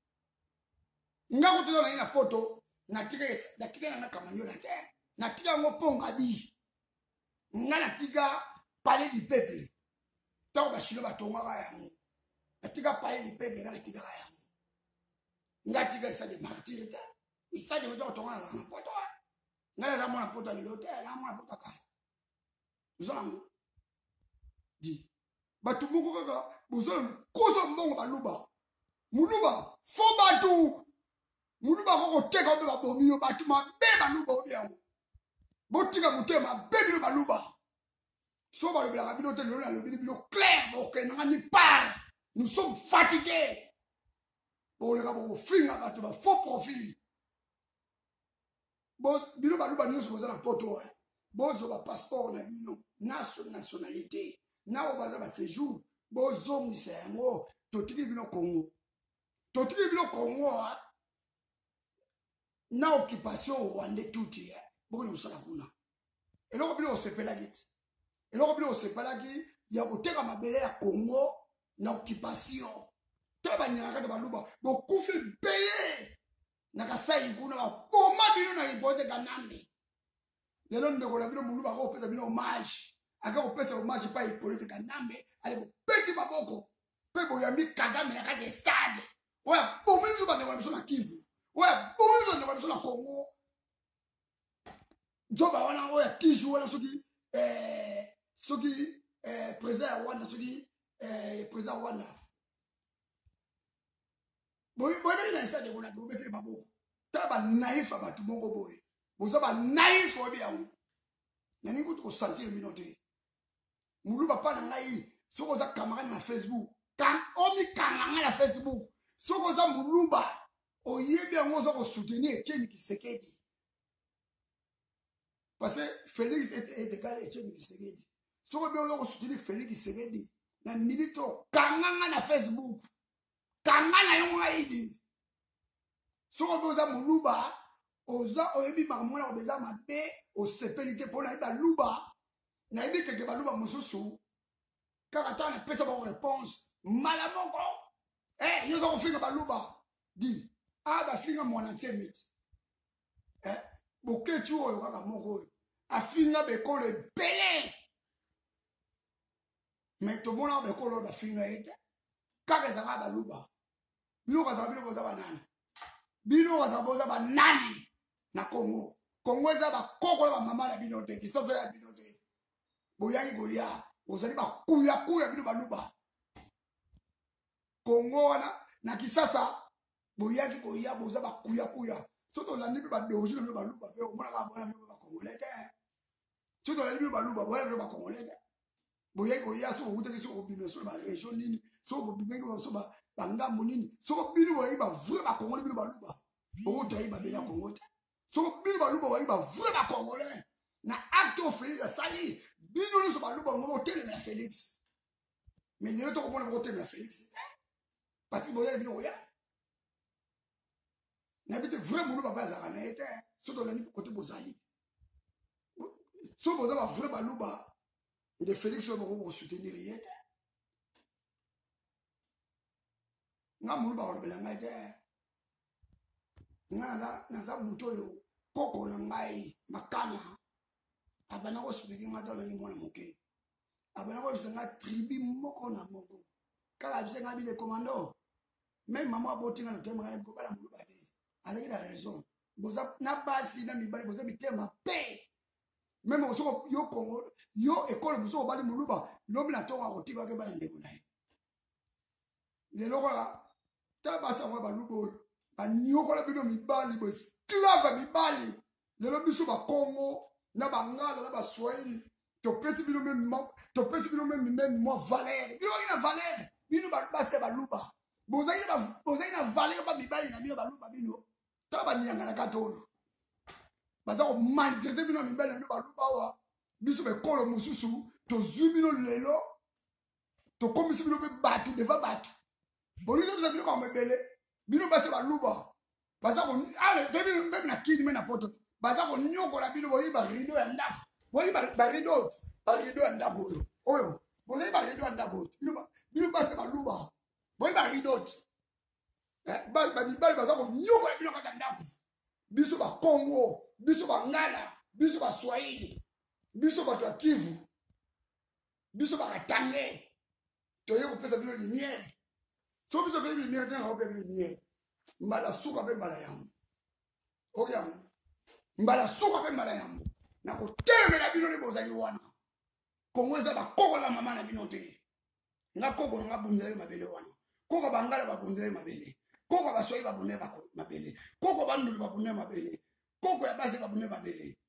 ngako tuzona ina poto natika natika na kamanyola te natika ngo ponga bi ngana tika palais du peuple to ba shilo batonga ba yango natika palais du peuple ngana tika ba yango ngatika isa de martyr te isa de moto tonga na poto ngana za mona poto ni lote na mona poto ka uzona di batu moko kaka bozona kozo mbongo baluba muluba fo batu Muluba koko teka obe ba bomiyo batuma be baluba obi yango botika mutema be ba baluba so ba le bla bino te le le bino clair bo ke na ni part nous sommes fatigués bo le ka bo finga ba ba faux profil bo bino baluba nyonso boza na poto bozo ba passeport na bino nationalité na o baza ba séjour bozo ngisa yango totiki bino Congo totiki bino Congo na occupation rwandais tout hier boni usala kuna eloko bilo osepela giti eloko bilo osepela gi ya koteka mabele ya Congo na occupation te banyaka te baluba bokufi belé na kasai kuna ba boma bino na Hippolyte Kanambe lelo ndeko na bino muluba ko pesa bino hommage aka ko pesa hommage pa Hippolyte Kanambe ale ko peti maboko Pe boyambi Kagame na kati stade. Oya bomi zo ba ne na Kivu. Oya bomi zo na Congo. Joba wana oya Kiju wana soki eh soki eh président Rwanda soki eh président Rwanda. Boy boy na stade ko na ko betele maboko. Ta ba naïf ba tout moko boy. Boza ba naïf obi ya. Na ningo to sentir minote. Muluba pa na ngai soko za camarade na Facebook. Kan omi kananga na Facebook. Soko za muluba oyebi yango zo ko soutenir Etienne Tshisekedi. Parce que Félix est égal à Etienne Tshisekedi. Soko be ko soutenir Félix Tshisekedi na milito kananga na Facebook. Kangana yo ngaidi. Soko be za muluba oza oyebi makamona obeza mabe o sepelite pona iba luba na ibi keke baluba mususu kaka tana pesa ba réponse malamoko eh yozo ko finga baluba di a ba finga mwana ntemit eh bokechu oyo kaka moko oyo afinga bekole pele mais to mona bekole ba finga ete kaka za baluba bino kaza bino koza banani bino kaza boza banani na Congo. Congo eza ba koko ba mama na bino te kisasa ya bino te. Boyaki goya, ozali ba kuya kuya bino baluba. Congo wana na kisasa boyaki goya boza ba kuya kuya. Soto la nibi ba doji na baluba pe omona ka bona ba Congolais te. Soto la nibi baluba boya ba Congolais te. Boyaki goya so utaki so obime so ba région nini, so obime so ba bangambo nini. So bino boyaki ba vrai ba Congolais bino baluba. Bo tayi ba bela Congo te. So bino baluba wa iba vraiment congolais na acte au Félix sali bino ni so baluba ngo tele na Félix mais ne to ko bona ko tele na Félix parce que boya bino ya na bite vraiment baluba ba za na ete so do la ni côté bozali so boza ba vrai baluba de Félix so ko soutenir yete nga mulu ba o bela ngaite Naza naza mutoyo koko na ngai makana abana ko speaking ngata na ngimona moke abana ko bisenga tribu moko na moko kala bisenga bile commando même maman abotinga na tema ngane ko bala muluba te azaki na raison boza na basi na mibali boza mitema pe même osoko yo Congo yo école bozo bali muluba lobi na tonga ko tika ke bala ndeko na ye le lokola ta basa wa balubo banyokola bino mibali bo esclave mibali lelo biso ba Congo na bangala na ba Swahili to pesi bino même to pesi bino même même moi valeur bino ina valeur bino ba base ba luba bozai na bozai na valeur ba mibali na bino ba luba bino tala ba nyanga na katolo baza ko maltraiter bino mibali na bino ba luba wa biso be kolo mususu to zwi bino lelo to komisi bino be batu deva batu bonizo biso bino ba mebele bino base baluba baza ko ale debi même na kini mena poto baza ko nyoko la bino boyi ba rido ya ndako boyi ba ba rido ba rido ya ndako oyo boyi ba rido ya ndako bino bino base baluba boyi ba rido eh ba ba bibali baza ko nyoko la bino kata ndako biso ba Congo biso ba ngala biso ba Swahili biso ba to Kivu biso ba Katange to yeko pesa bino lumière. So biso be lumière tena obe lumière mbala suka be mbala yangu oyamu mbala suka be mbala yangu na ko telemela bino le bozali wana Congo eza ba koko la mama na bino te nga koko nga bundele mabele wana koko bangala ba bundele mabele koko ba soyi ba bundele mabele koko bandulu ba bundele mabele koko ya base ba bundele mabele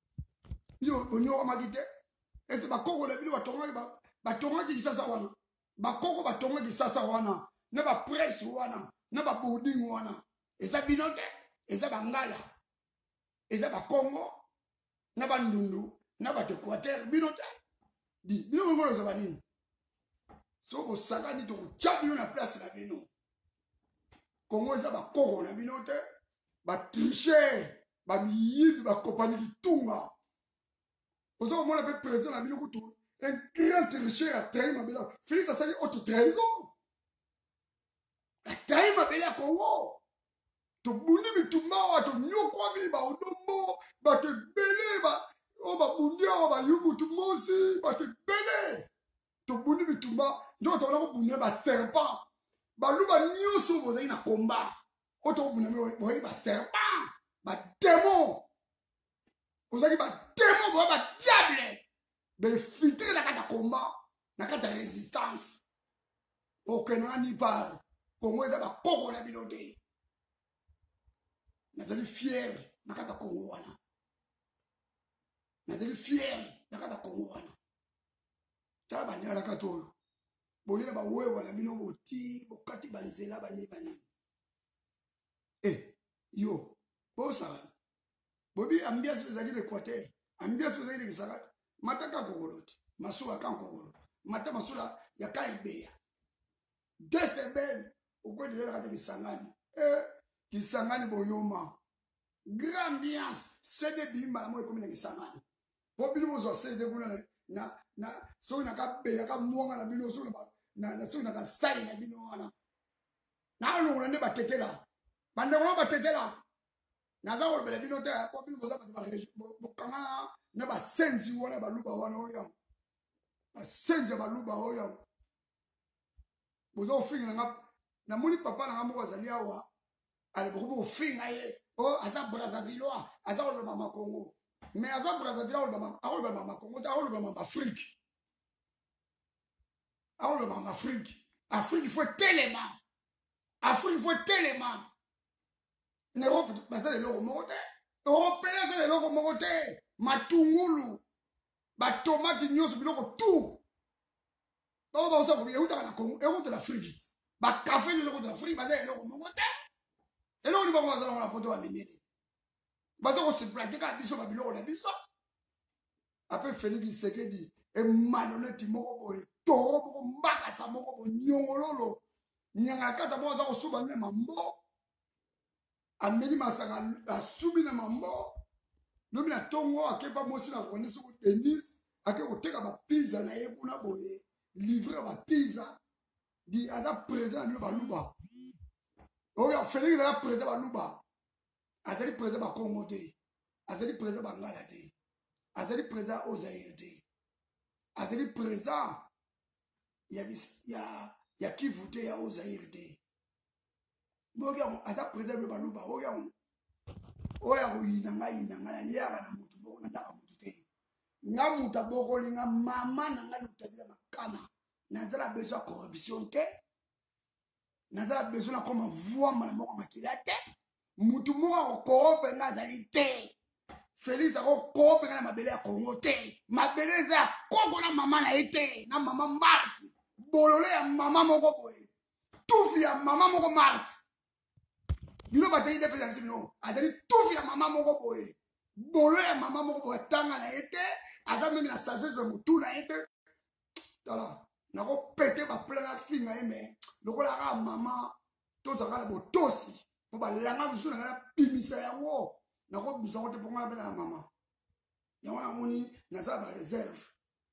yo bonyo magite ese ba koko le bino ba tonga ba ba tonga ki sasa wana ba koko ba tonga ki sasa wana na ba presse wana na ba boarding wana eza binote eza bangala eza ba Congo na ba ndundu na ba Equateur binote di bino ngolo za banini so bo sakani to cha bino na place na bino Congo eza ba Congo na binote ba tricher ba miyibi ba kopani kitunga ozo mona pe président na bino kutu un grand tricheur a trahi ma bela Félix a sali autre trahison. La trahi ma bela Congo. To bundi bitumba wa to nyokwa mi ba odombo ba te bele ba o ba bundi o ba yubu tu mosi ba te bele. To bundi bitumba ndo to na ko bundi ba serpa baluba nyonso bozali na combat oto bunami boyi ba serpent ba démon bozali ba démon boyi ba diable be filtre na kata combat na kata résistance okena ni par Congo eza ba koko na bino te nazali fier na kata Congo wana nazali fier na kata Congo wana tala banyala kata oyo boyina bawewa na bino boti bokati banzela bani bani eh yo bosa bobi ambiance ezali l'Équateur ambiance ezali l'Israël mataka kokolote masula kan kokolo mata masula ya kaibeya deux semaines au coin de la kata Kisangani eh Kisangani boyoma grande ambiance c'est des bimba la moyo comme na Kisangani bobi bozo c'est de kuna na na so na ka beya ka mwanga na bino so na na so na ka sai na bino wana na lo ne batetela bande ko batetela na za ko bele bino te ko bino boza ba bo kanga na ba senzi wana baluba wana oyo ba senzi baluba oyo bozo finga nga na moni papa na ngamo azali awa ale boko finga ye o aza Brazzaville aza ko mama Congo mais aza Brazzaville o mama a ko mama Congo ta ko mama Afrique a ko mama Afrique Afrique il faut tellement Afrique il faut tellement en Europe baza le logo mokote européen za le logo mokote matungulu ba tomate nyonso biloko tout donc ba osa ko euta na Congo euta na Afrique ba café nyonso ko na Afrique baza le logo mokote et là on va voir dans la poto wa minene baza ko se pratique biso ba biloko na biso après Félix Sekedi e malhonnête moko boye toro moko mbaka sa moko bo nyongololo nyanga kata mo za ko suba ne mambo ameni masanga asubi na mambo nomi na tongo akepa mosi na konisi ko Denise ake ko teka ba pizza na ye kuna boye livrer ba pizza di aza présent na ba luba oya Félix aza présent ba luba azali présent ba Congo te azali présent ba ngala te azali présent au Zaïre te azali présent ya ya ya Kivu te ya au Zaïre te boga aza présent ba luba oya oya ko yina ngai na ngala ni ya na mutu bo na ndaka mutu te nga muta boko linga mama na nga lutadila makana nazala besoin corruption te nazala besoin comme voix na moko makila te mutu moko ko corrompre nga zali te Félix ako corrompre na mabele ya Congo te mabele za Congo na mama na ete na mama Marti bolole ya mama moko boye tufi ya mama moko Marti bino batayi de pesa bino azali tufi ya mama moko boye bolole ya mama moko boye tanga na ete aza même na sagesse de mutu na ete tala nako pété ba plein finga eme lokola ka mama to za kala botosi po ba langa biso na kala pimisa yango nako bisa wote ponga bela mama yango na moni na za ba réserve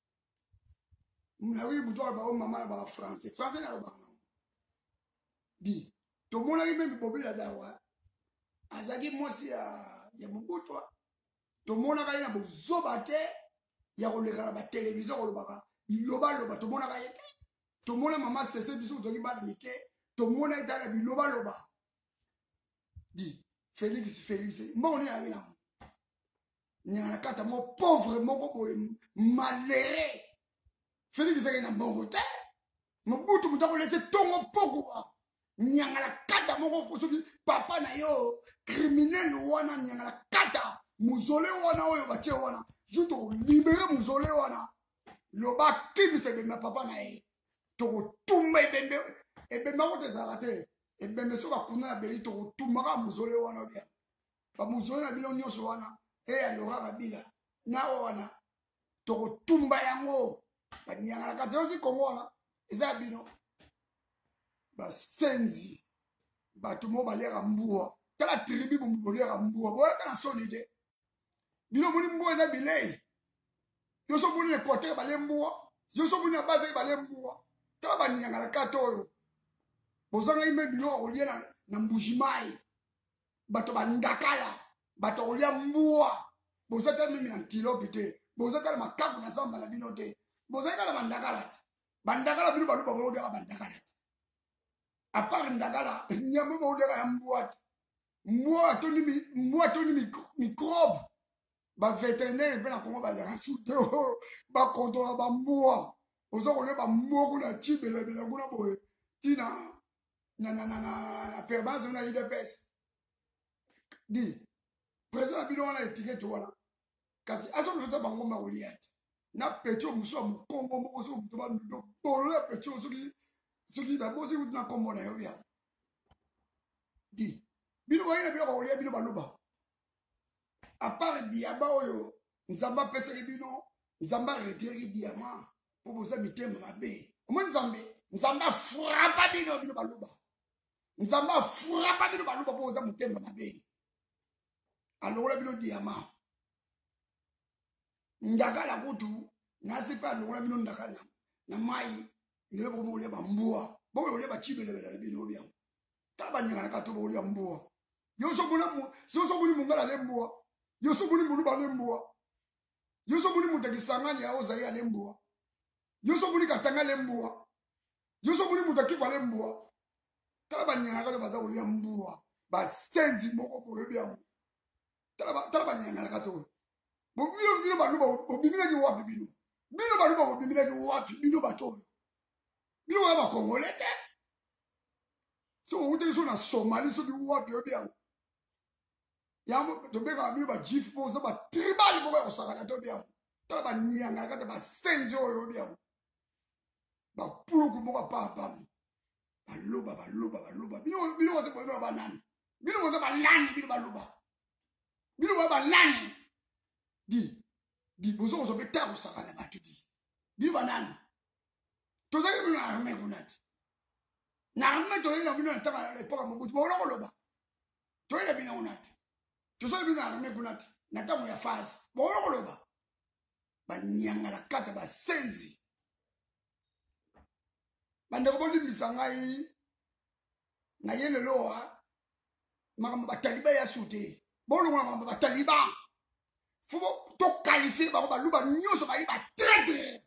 mna wi buto ba o mama na ba français français na ba di to mona ki même bobila dawa azaki mosi ya ya mubutwa to mona ka ina bozoba te ya koleka ba télévision kolobaka biloba loba to mona ka yete to mona mama sese biso to ki ba mike to mona ita biloba loba di Félix Félix mboni ya ina nyana kata mo pauvre moko boy maléré Félix ina mbongo te mobutu mutako laisser tongo poko nyangala kata moko soki papa na yo criminel wana nyangala kata muzole wana oyo bache wana juto libérer muzole wana loba kimse be ma papa na ye to tumba ebembe ebembe ko tezarate ebembe so ba kuna beli to tumba ka muzole wana bia ba muzole na bino nyonso wana e alora kabila na wana to tumba yango ba nyangala kata osi Kongo wana eza bino basenzi bato mo balera mbuwa tala tribu bo bolera mbuwa boya kana solide bino moni mbuwa za bilei yo so moni le côté bale mbuwa yo so moni base bale mbuwa tala banyanga la katoyo bozanga ime bino oliena na mbujimai bato bandakala bato olia mbuwa bozata mimi na antilope te bozata makabu na zamba la bino te bozanga la bandakala bandakala bino baluba boya bandakala À part Ndagala, il n'y a même pas de boîte. Moi, moi, Tony microbe. Ba vétérinaire, il peut la comment va la souter. Ba contrôler ba moi. Aux autres, on est ba moi, on a type, et la guna boy. Tina, na na na na na permanence, on a eu de baisse. Dis, président Bidon, on a étiqueté, voilà. Kasi, à ce moment-là, on va relier. Na pécho, nous sommes Congo, nous sommes pour le pécho, ce qui, ce qui d'abord, c'est où na Congo, na yo. Dis, Bidon, on a bien relié, Bidon, Baluba. À part diaba oyo nzamba pesa libino nzamba retire diamant pour vous habiter mabe omo nzambe nzamba frappa bino bino baluba nzamba frappa bino baluba pour vous habiter mabe alors la bino diamant ndakala kutu nasi pa alors bino ndakala na mai ngile ko mo le bambua bo le ba chibele bela bino bia taba nyanga ka to bo le bambua yo so bona mo so so boni mungala le mbua yo so boni muluba le mbua yo so boni mutakisangani ya oza ya le mbua yo so boni katanga le mbua yo so boni mutakifa le mbua tala banyanga ka baza olia mbua ba senzi moko ko bia tala ba tala banyanga ka to bo bino bino ba luba bo bino ni wapi bino bino ba luba bo bino ni wapi bino ba to bino ba kongolete so ute so na Somali so bi wapi bia yamo to bega bino ba jif po so ba tribal bo ko sakana to bia tala ba nyanga ka ba senzi oyo bia ba puluku mo pa pa ba luba ba luba ba luba bino bino ko se ko ba nani bino ko se ba nani bino ba luba bino ba nani di di bozo so beta ko sakana ba tuti bino ba nani to za bino na arme kunati na arme to ina bino na taba le poka mo butu bo ko loba to ina bino unati to so bino na arme kunati na tamu ya fasi bo ko loba ba nyanga la kata ba senzi bande ko boli misangai na yele loa makamba bataliba ya sute bolo makamba bataliba fubo to qualifier ba ba luba nyoso ba liba traître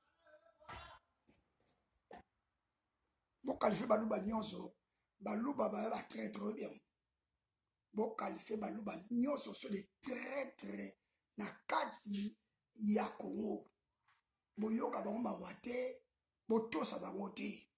bo qualifier ba luba nyoso ba luba ba ba traître bien bo qualifier ba luba nyoso so les traîtres na kati ya Congo boyoka ba ngoma wate botosa bango te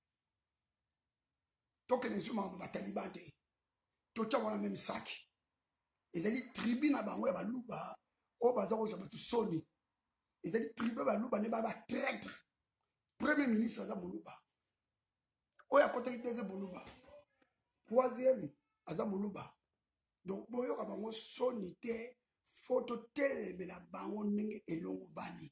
tokene zuma bataliban te tocha wana même saki ezali tribu na bango ya baluba o baza ko zaba soni ezali tribu baluba ne ba ba traître premier ministre aza moluba o ya kota ideze moluba troisième aza moluba donc boyoka bango soni te photo telemela bango ndenge elongo bani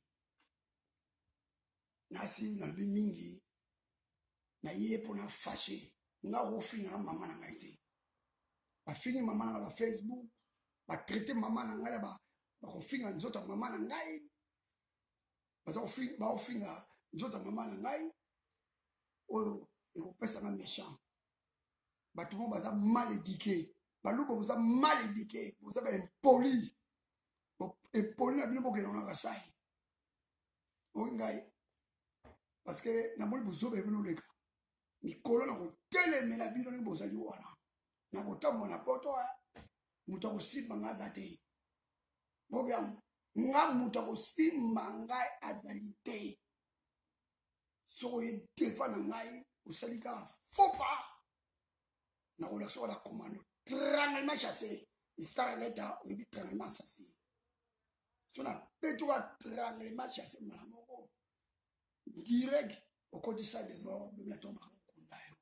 nasi na bi mingi na ye pona fâché nga ko finga mama na ngai te ba fingi mama na ba Facebook ba traiter mama na ngai ba ba ko finga nzoto mama na ngai ba zo finga ba finga nzoto mama na ngai oyo e ko pesa na méchant ba tout ba za mal éduqué ba lubo ba za mal éduqué ba za ba impoli ba impoli na bino bokelo na kasai o ngai parce que na moli buzobe bino leka mikolo na ko telemela bino ni bozali wana na kotambo na poto muta ko simba ngaza te bogya nga muta ko simba ngai azali te so ye defa na ngai usalika fopa na relation la commande tranquillement chassé star leta ou bi tranquillement chassé so na peto tranquillement chassé malamoko direct au côté ça de mort de la tombe kundayo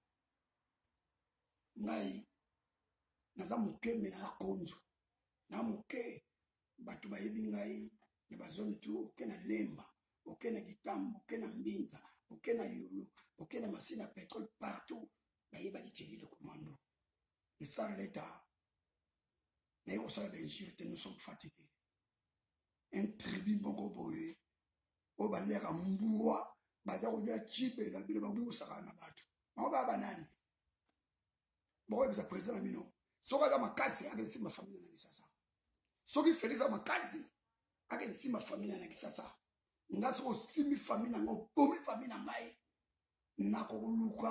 ngai naza muke me na konzo na muke batu bayebi ngai ne bazoni tu oke na lemba oke na gitambo oke na mbinza oke na yolo oke na masina pétrole partout bayeba di tcheli le commando et ça l'état mais au sein de l'injure nous sommes fatigués un tribu boko boye o baleka mbua baza ko dia chipe na bile babu sakana batu ma ba banani bo ebisa président na bino soka ga makasi akeli sima famille na kisasa soki felisa makasi akeli sima famille na kisasa ngaso ko simi famille na ngo bomi famille na ngai na ko luka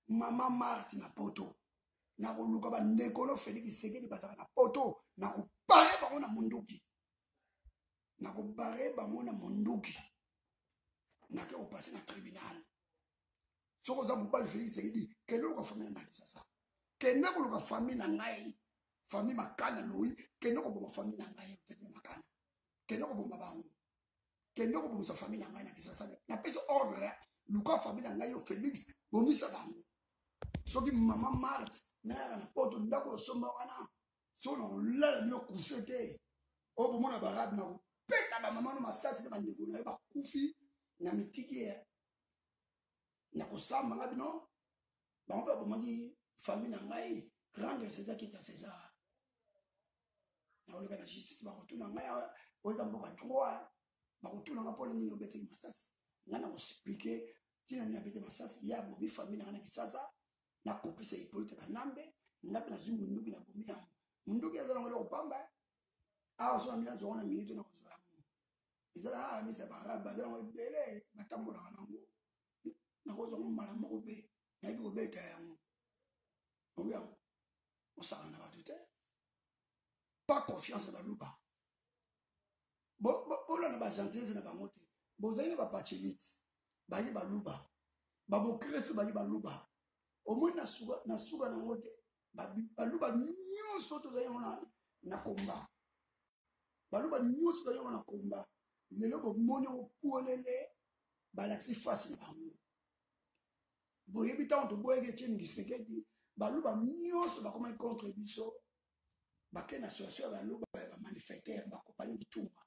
Maman Marthe na poto. Na koluka ba ndekolo Félix Sekedi bazaka na poto. Na kubare bango na munduki. Na kubare bango na munduki. Na ke opasser na tribunal. Soko za mobali Félix Sekedi. Kende ko famille na kisasa. Kende ko luka famille na ngai. Famille makana lui. Kende ko boma famille na ngai. Tete makana. Kende ko boma bango. Kende ko boma sa famille na ngai na kisasa. Na peso ordre. Luka famille na ngai yo Félix. Bomisa bango. Soki maman Marthe. Na na poto ndako somba wana. So na lala bino kusete. O bomona barabe na ko. Peta ba maman no masasi na bandeko na ba kufi na mitiki ya. Na kosamba nga bino. Ba mpa bomaki famille na ngai rendre César qui est à César. Na oleka na justice ba kotuna ngai oza mboka droit. Ba kotuna nga pole nini obete masasi. Nga na ko expliquer tina ni abete masasi ya bobi famille na na kisasa. Na kopisa Hippolyte Kanambe ngapi na zumu nduki na bomi yango nduki azala ngolo kopamba awa so na mina zo na minute na kozwa yango ezala na misa baraba azala ngo bele batambola kanango na kozwa ngo mala moko pe na bi kobeta yango oya osaka na batute pas confiance na luba bo bo na ba gentillesse na ba mote bozali ba pachilite bayi ba luba ba bokresi bayi ba luba au moins na suga na suga na ngote baluba nyonso to zayo na na komba baluba nyonso to zayo na komba lelo bo monyo kuolele balaxi face na bango boye bitanto boye tsheni Kisekedi baluba nyonso bakoma contre biso bakena association baluba ba manifestaire ba compagnie bitumba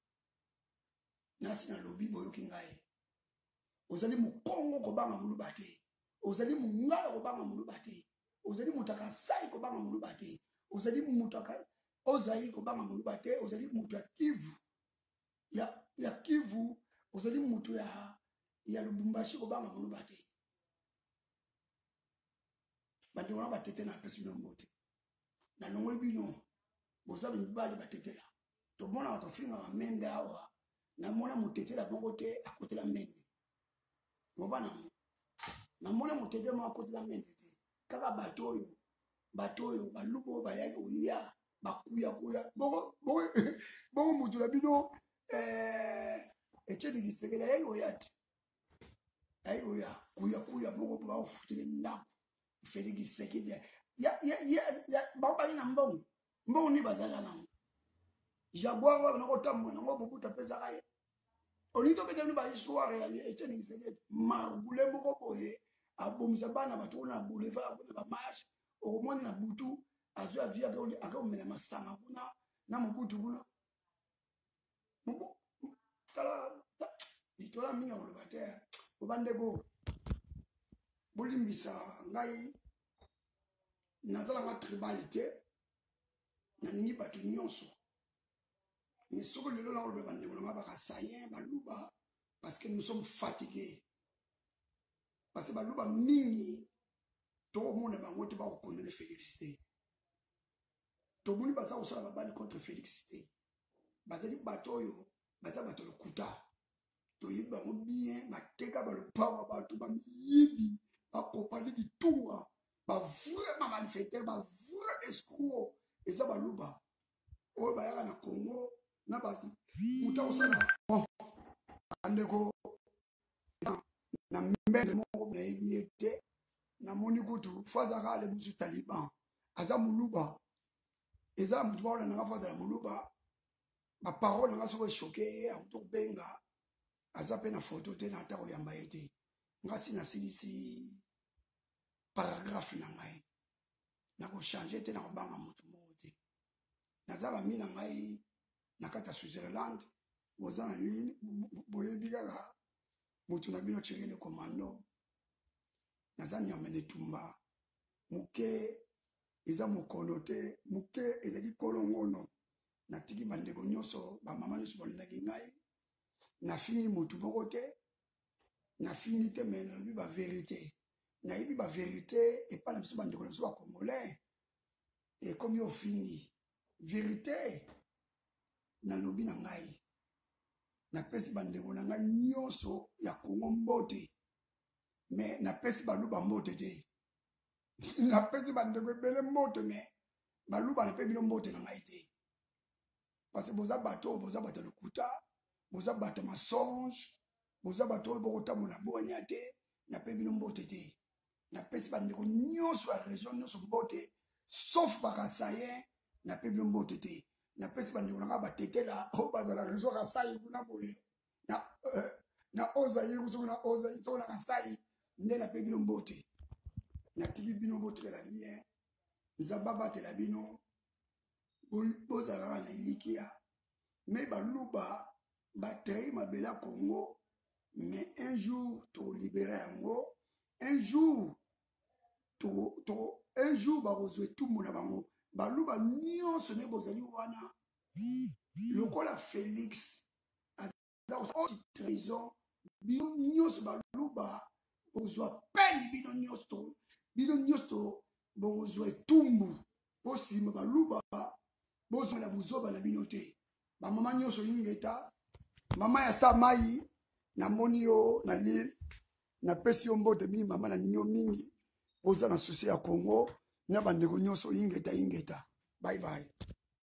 nasi na lobby boyo kingaye ozali mukongo ko banga muluba te ozali mungala ko banga muluba te ozali mutaka sai ko banga muluba te ozali mutaka ozali ko banga muluba te ozali mutu ya Kivu ya ya Kivu ozali mutu ya ya Lubumbashi ko banga muluba te bandi wana batete na pesi nombo te na nongoli bino bozali bali batetela to mona batofinga ba mende awa na mona mutetela bongo te akotela mende ngobana na mona mutete ma akotela mende te kaka batoyo batoyo balubo bayaki uya bakuya kuya bongo bongo bongo mutu la bino eh Etienne Tshisekedi ayi oyati ayi oya kuya kuya bongo ba ofutile ndako Félix Tshisekedi ya ya ya ba ba ina mbongo mbongo ni bazaka na Jaguar wa na kotambo na ngo bobuta pesa kaye onito bete ni ba histoire ya Etienne Tshisekedi margule moko boye abomisa bana bato na boulevard na ba marche au moins na butu azu avia ka aka omela masanga kuna na mobutu kuna mbo tala itola minga ko bater obande bo bolimbisa ngai nazala ma tribalité na ningi bato nyonso mais soko lelo na oloba bande ko ngaba ka sayen baluba parce que nous sommes fatigués parce que baluba mingi to mona bango te ba ko connaître Félix te to moni basa ko sala babali contre Félix te bazali bato yo baza bato le kuta to yiba ngo bien bateka ba le power ba to ba yibi ba compagnie di tour ba vraiment manifester ba vrai escroc eza baluba o ba yaka na Congo na ba muta ko sala andeko na mbele moko na yibiete na moni kutu faza kale musu taliban aza muluba eza mutu ba na faza muluba ba parole nga soko choqué a to benga aza pe na photo te na ta ko yamba ete ngasi na silisi paragraphe na ngai na ko changer te na ko banga mutu mote na za ba mina ngai na kata Switzerland wozana nini boye bigala mutu na bino chengene komando na za nyamene tumba muke eza mokono te muke ezali kolongono na tiki bandeko nyonso ba mama nyonso bolendaki ngai na fini mutu moko te na fini te mais na ba vérité na yibi ba vérité et pas na biso bandeko nyonso ba congolais et comme yo fini vérité na lobi na ngai na pesi bandeko na ngai nyonso ya Kongo mbote mais na pesi baluba mbote te napesi bandeko ebele mbote me baluba nape bino mbote na ngai te parce que boza bato boza bato lokuta boza bato mensonge boza bato oyo bokotambola bonya te nape bino mbote te napesi bandeko nyonso ya région nyonso mbote sauf bakasaye nape bino mbote te napesi bandeko nanga batetela oyo bazala région kasai kuna boye na uh, na ozayi soki na ozayi soki na kasai nde nape bino mbote natiki bino botikela bien nzambe abatela bino bozala kaka na ilikia me baluba batrahi mabela Congo mais un jour tokolibere yango un jour to to un jour bakozwa etumbu na bango baluba nyonso nde bozali wana lokola Félix aza trahison bino nyonso baluba bokozwa peni bino nyonso bino nyonso bokozwa etumbu posima baluba bozwela buzoba na bino te bamama nyonso ingeta mama ya sa mai namoni yo na lile napesi yo mbote mingi mama na ninyo mingi oza na susi ya Congo na bandeko nyonso ingeta ingeta bye bye.